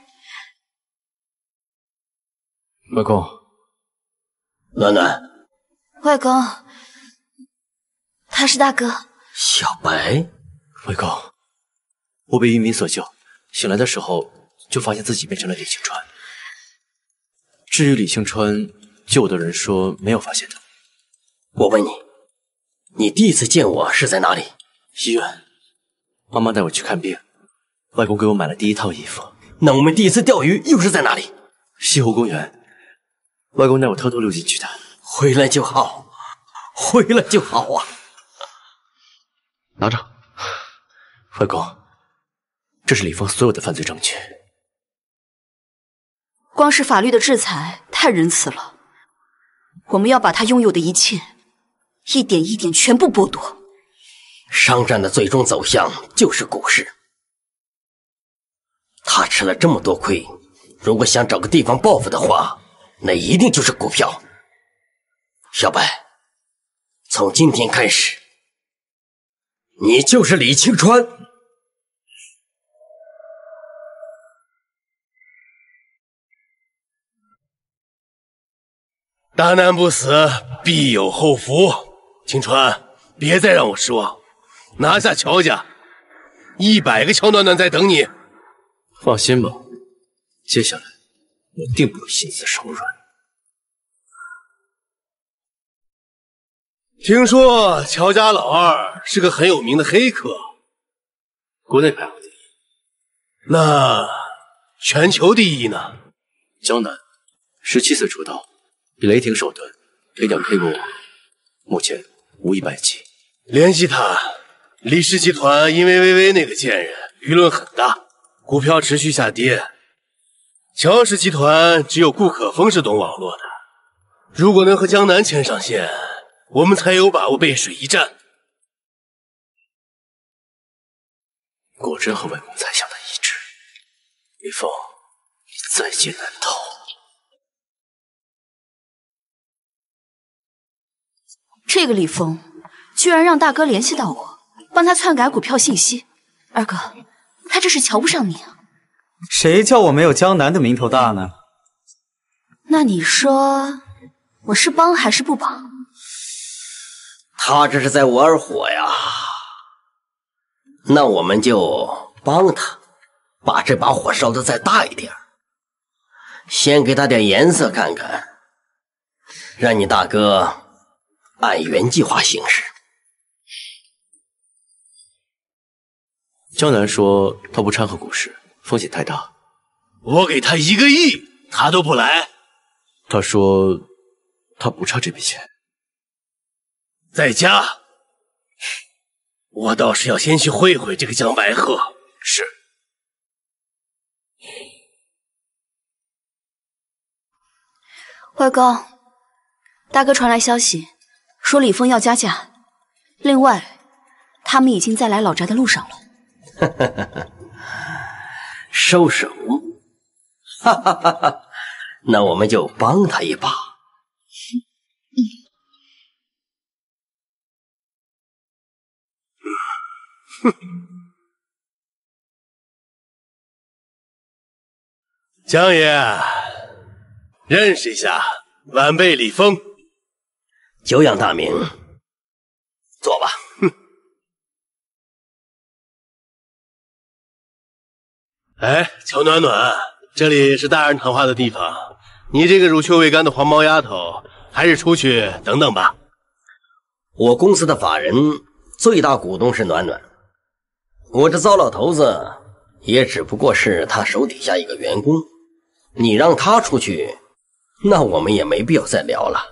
外公， 暖暖， 外公，他是大哥。 小白， 外公，我被渔民所救，醒来的时候就发现自己变成了李青川。至于李青川，救我的人说没有发现他。 我问你，你第一次见我是在哪里？ 医院，妈妈带我去看病，外公给我买了第一套衣服。 那我们第一次钓鱼又是在哪里？ 西湖公园，外公带我偷偷溜进去的。 回来就好，回来就好啊！ 拿着，外公，这是李峰所有的犯罪证据。 光是法律的制裁太仁慈了，我们要把他拥有的一切，一点一点全部剥夺。 商战的最终走向就是股市，他吃了这么多亏，如果想找个地方报复的话，那一定就是股票。小白，从今天开始，你就是李青川。 大难不死，必有后福。青川，别再让我失望，拿下乔家，一百个乔暖暖在等你。 放心吧，接下来我定不会心慈手软。 听说乔家老二是个很有名的黑客， 国内排行第一。 那全球第一呢？ 江南，十七岁出道，以雷霆手段黑掉 K 国王，目前无一败绩。 联系他，李氏集团因为薇薇那个贱人，舆论很大，股票持续下跌。乔氏集团只有顾可风是懂网络的，如果能和江南牵上线，我们才有把握背水一战。 果真和外公猜想的一致，李峰，你在劫难逃。 这个李峰居然让大哥联系到我，帮他篡改股票信息。二哥，他这是瞧不上你啊？ 谁叫我没有江南的名头大呢？ 那你说我是帮还是不帮？ 他这是在玩火呀，那我们就帮他，把这把火烧得再大一点，先给他点颜色看看，让你大哥按原计划行事。 江南说他不掺和股市，风险太大。 我给他一个亿，他都不来。 他说他不差这笔钱。 在家，我倒是要先去会会这个江白鹤。 是。 外公，大哥传来消息，说李峰要加价。另外，他们已经在来老宅的路上了。 收手，哈哈哈哈！那我们就帮他一把。 哼，江爷，认识一下，晚辈李峰。 久仰大名，坐吧。 哎，乔暖暖，这里是大人谈话的地方，你这个乳臭未干的黄毛丫头，还是出去等等吧。 我公司的法人最大股东是暖暖，我这糟老头子也只不过是他手底下一个员工，你让他出去，那我们也没必要再聊了。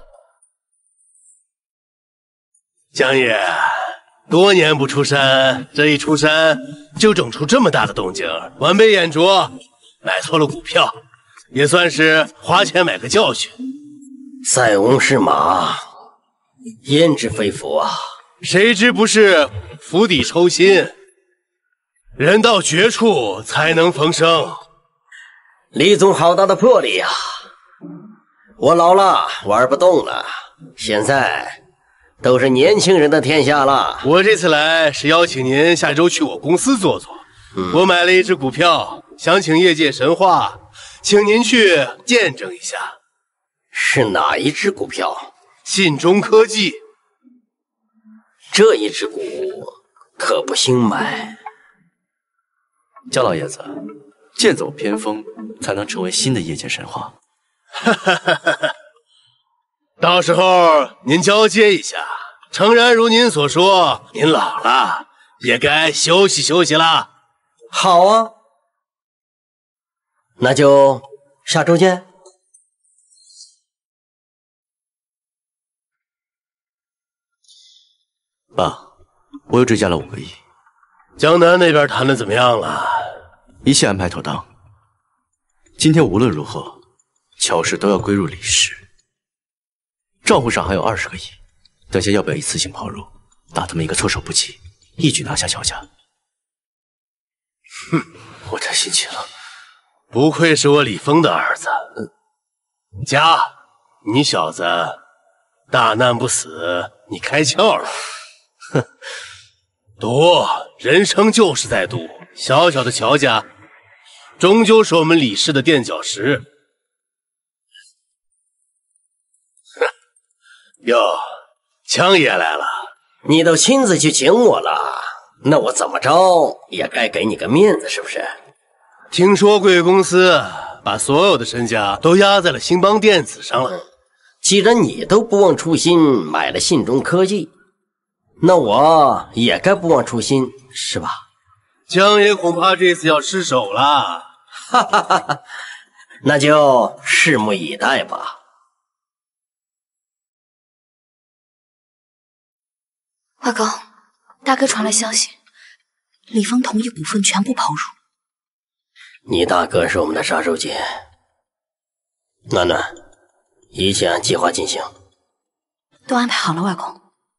江爷，多年不出山，这一出山就整出这么大的动静，晚辈眼拙，买错了股票，也算是花钱买个教训。 塞翁失马， 焉知非福啊？ 谁知不是釜底抽薪，人到绝处才能逢生。 李总好大的魄力啊！我老了，玩不动了，现在都是年轻人的天下了。 我这次来是邀请您下周去我公司坐坐。嗯、我买了一只股票，想请业界神话，请您去见证一下。 是哪一只股票？ 信中科技。 这一只股可不兴买。 姜老爷子，剑走偏锋，才能成为新的业界神话。 哈哈哈哈！到时候您交接一下。诚然，如您所说，您老了，也该休息休息啦。 好啊，那就下周见。 爸，我又追加了五个亿。 江南那边谈的怎么样了？ 一切安排妥当。今天无论如何，乔氏都要归入李氏。账户上还有二十个亿，等下要不要一次性抛入，打他们一个措手不及，一举拿下乔家？ 哼，我太心急了。不愧是我李峰的儿子。嗯，家，你小子大难不死，你开窍了。哼，赌，人生就是在赌。小小的乔家，终究是我们李氏的垫脚石。哼，哟，江爷来了， 你都亲自去请我了，那我怎么着也该给你个面子，是不是？ 听说贵公司把所有的身家都压在了兴邦电子上了。 既然你都不忘初心，买了信中科技，那我也该不忘初心，是吧？ 江爷恐怕这次要失手了。 哈哈哈哈，那就拭目以待吧。 外公，大哥传来消息，李峰同意股份全部抛入。 你大哥是我们的杀手锏。暖暖，一切按计划进行。 都安排好了，外公。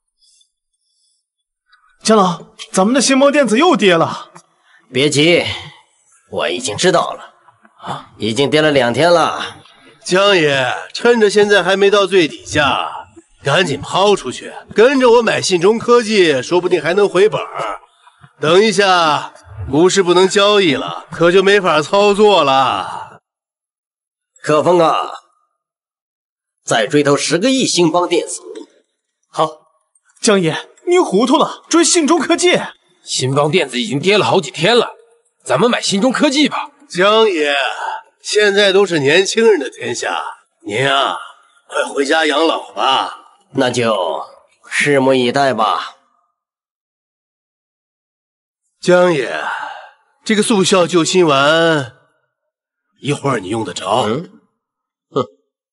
江老，咱们的兴邦电子又跌了。 别急，我已经知道了，啊，已经跌了两天了。 江爷，趁着现在还没到最底下，赶紧抛出去，跟着我买信中科技，说不定还能回本。等一下，股市不能交易了，可就没法操作了。 可风啊，再追投十个亿兴邦电子。 好，江爷，你糊涂了，追信中科技。 兴邦电子已经跌了好几天了，咱们买信中科技吧。 江爷，现在都是年轻人的天下，您啊，快回家养老吧。 那就拭目以待吧。 江爷，这个速效救心丸，一会儿你用得着？ 嗯，哼。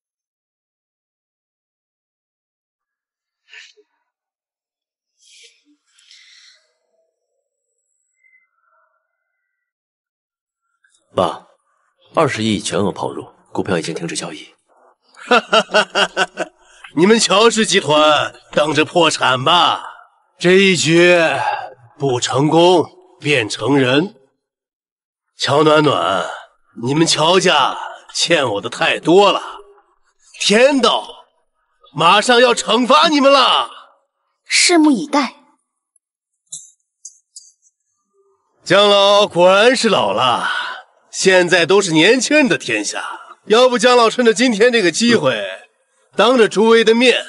爸，二十亿全额抛入，股票已经停止交易。 哈哈哈哈哈哈！你们乔氏集团等着破产吧！这一局不成功便成仁。乔暖暖，你们乔家欠我的太多了，天道马上要惩罚你们了。 拭目以待。 江老果然是老了，现在都是年轻人的天下。要不江老趁着今天这个机会，当着诸位的面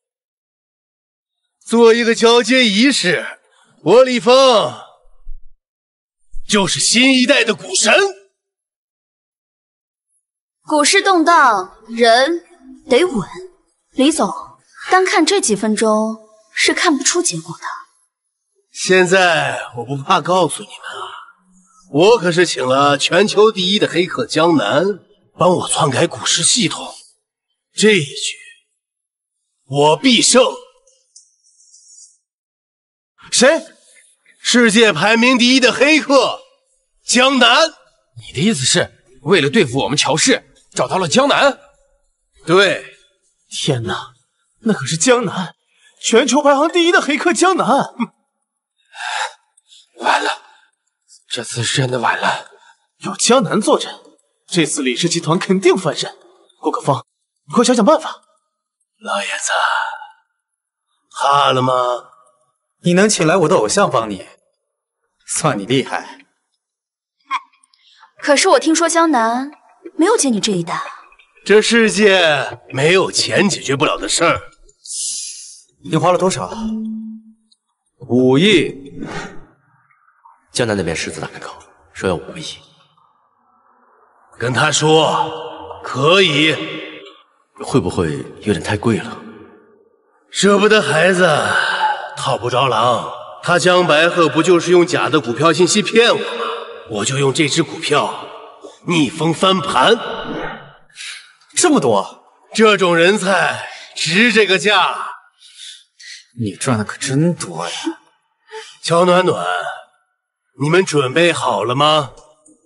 做一个交接仪式，我李峰就是新一代的股神。 股市动荡，人得稳。李总，单看这几分钟是看不出结果的。 现在我不怕告诉你们啊，我可是请了全球第一的黑客江南帮我篡改股市系统，这一局我必胜。谁？世界排名第一的黑客江南。 你的意思是为了对付我们乔氏，找到了江南？ 对。 天哪，那可是江南， 全球排行第一的黑客江南。 完了，这次是真的完了。 有江南坐镇，这次李氏集团肯定翻身。顾可芳，你快想想办法。 老爷子，怕了吗？ 你能请来我的偶像帮你，算你厉害。 可是我听说江南没有接你这一单。 这世界没有钱解决不了的事儿。 你花了多少？五亿。 江南那边狮子大开口，说要五亿。 跟他说可以。 会不会有点太贵了？ 舍不得孩子，套不着狼。他江白鹤不就是用假的股票信息骗我吗？我就用这只股票逆风翻盘。 这么多， 这种人才值这个价。 你赚的可真多呀！ 乔暖暖，你们准备好了吗？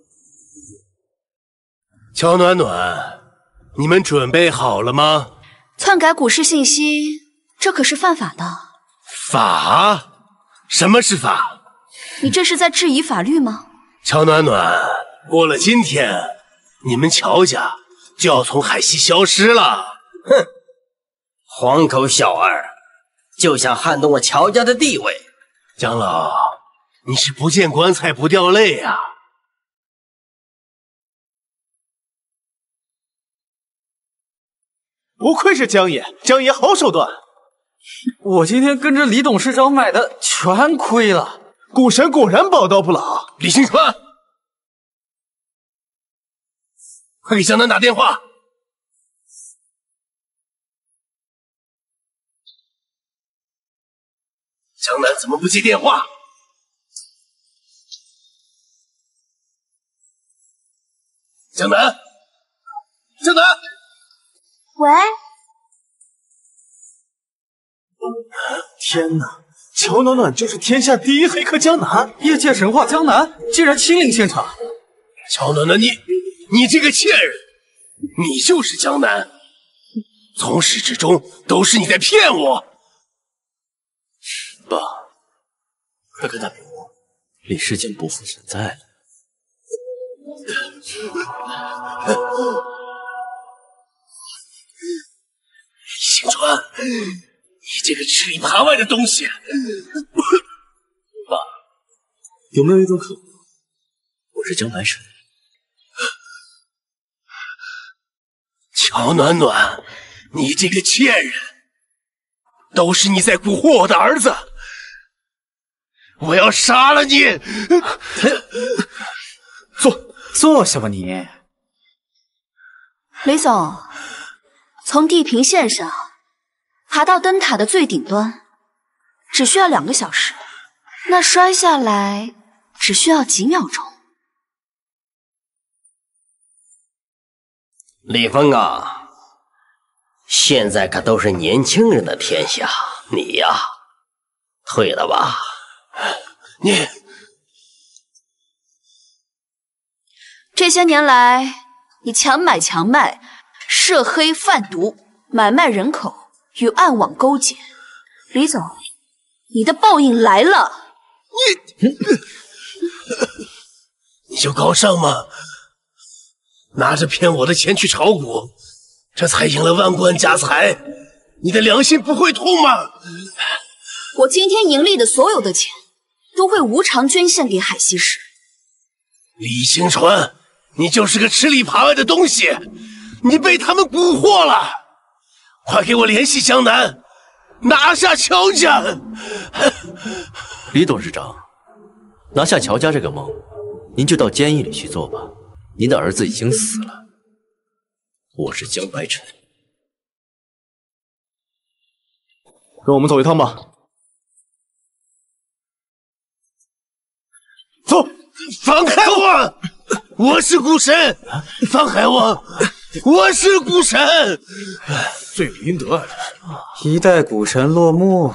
乔暖暖，你们准备好了吗？ 篡改股市信息，这可是犯法的。 法？什么是法？ 你这是在质疑法律吗？ 乔暖暖，过了今天，你们乔家就要从海西消失了。 哼，黄口小儿，就想撼动我乔家的地位。 江老，你是不见棺材不掉泪啊！ 不愧是江爷，江爷好手段。 我今天跟着李董事长买的全亏了， 股神果然宝刀不老。 李新川，快给江南打电话。江南怎么不接电话？江南，江南， 喂。 天哪，乔暖暖就是天下第一黑客江南， 业界神话江南竟然亲临现场。 乔暖暖，你你这个贱人，你就是江南，从始至终都是你在骗我。 爸，快跟他明我，李世坚不复存在了。 李星川，你这个吃里扒外的东西！ 爸，有没有一种可能，我是江白神？ 乔暖暖，你这个贱人，都是你在蛊惑我的儿子！我要杀了你！ 坐坐下吧你。 雷总，从地平线上爬到灯塔的最顶端，只需要两个小时，那摔下来只需要几秒钟。 李峰啊，现在可都是年轻人的天下，你呀，退了吧。 你这些年来，你强买强卖，涉黑贩毒，买卖人口，与暗网勾结。李总，你的报应来了！ 你你就高尚吗？拿着骗我的钱去炒股，这才赢了万贯家财，你的良心不会痛吗？ 我今天盈利的所有的钱，都会无偿捐献给海西市。 李星川，你就是个吃里扒外的东西，你被他们蛊惑了！快给我联系江南，拿下乔家！ 李董事长，拿下乔家这个梦，您就到监狱里去做吧。您的儿子已经死了，我是江白尘。 跟我们走一趟吧。 走！放开我！我是股神！放开我！我是股神！ 罪有应得啊！ 一代股神落幕。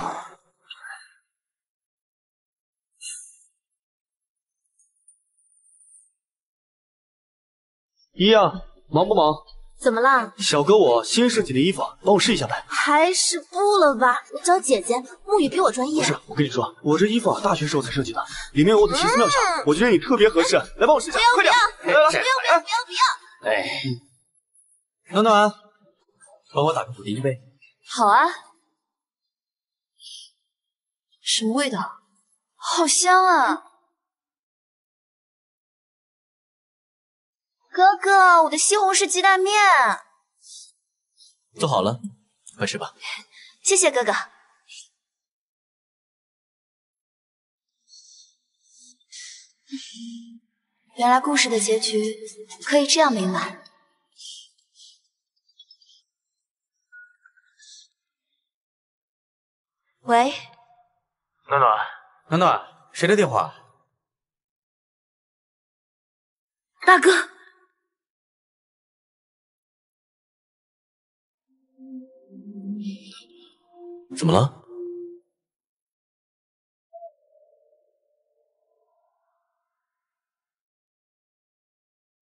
一样，忙不忙？ 怎么了？ 小哥，我新设计的衣服，帮我试一下呗。 还是不了吧，我找姐姐，沐雨比我专业。 不是，我跟你说，我这衣服啊，大学时候才设计的，里面有我的奇思妙想，嗯、我觉得你特别合适，来帮我试一下，快点！ 不要不要不要不要不要！ 哎， 暖暖，帮我打个补丁一杯。 好啊。什么味道？好香啊！哥哥，我的西红柿鸡蛋面做好了，快吃吧。 谢谢哥哥。原来故事的结局可以这样美满。喂， 暖暖， 暖暖，谁的电话？ 大哥。 怎么了？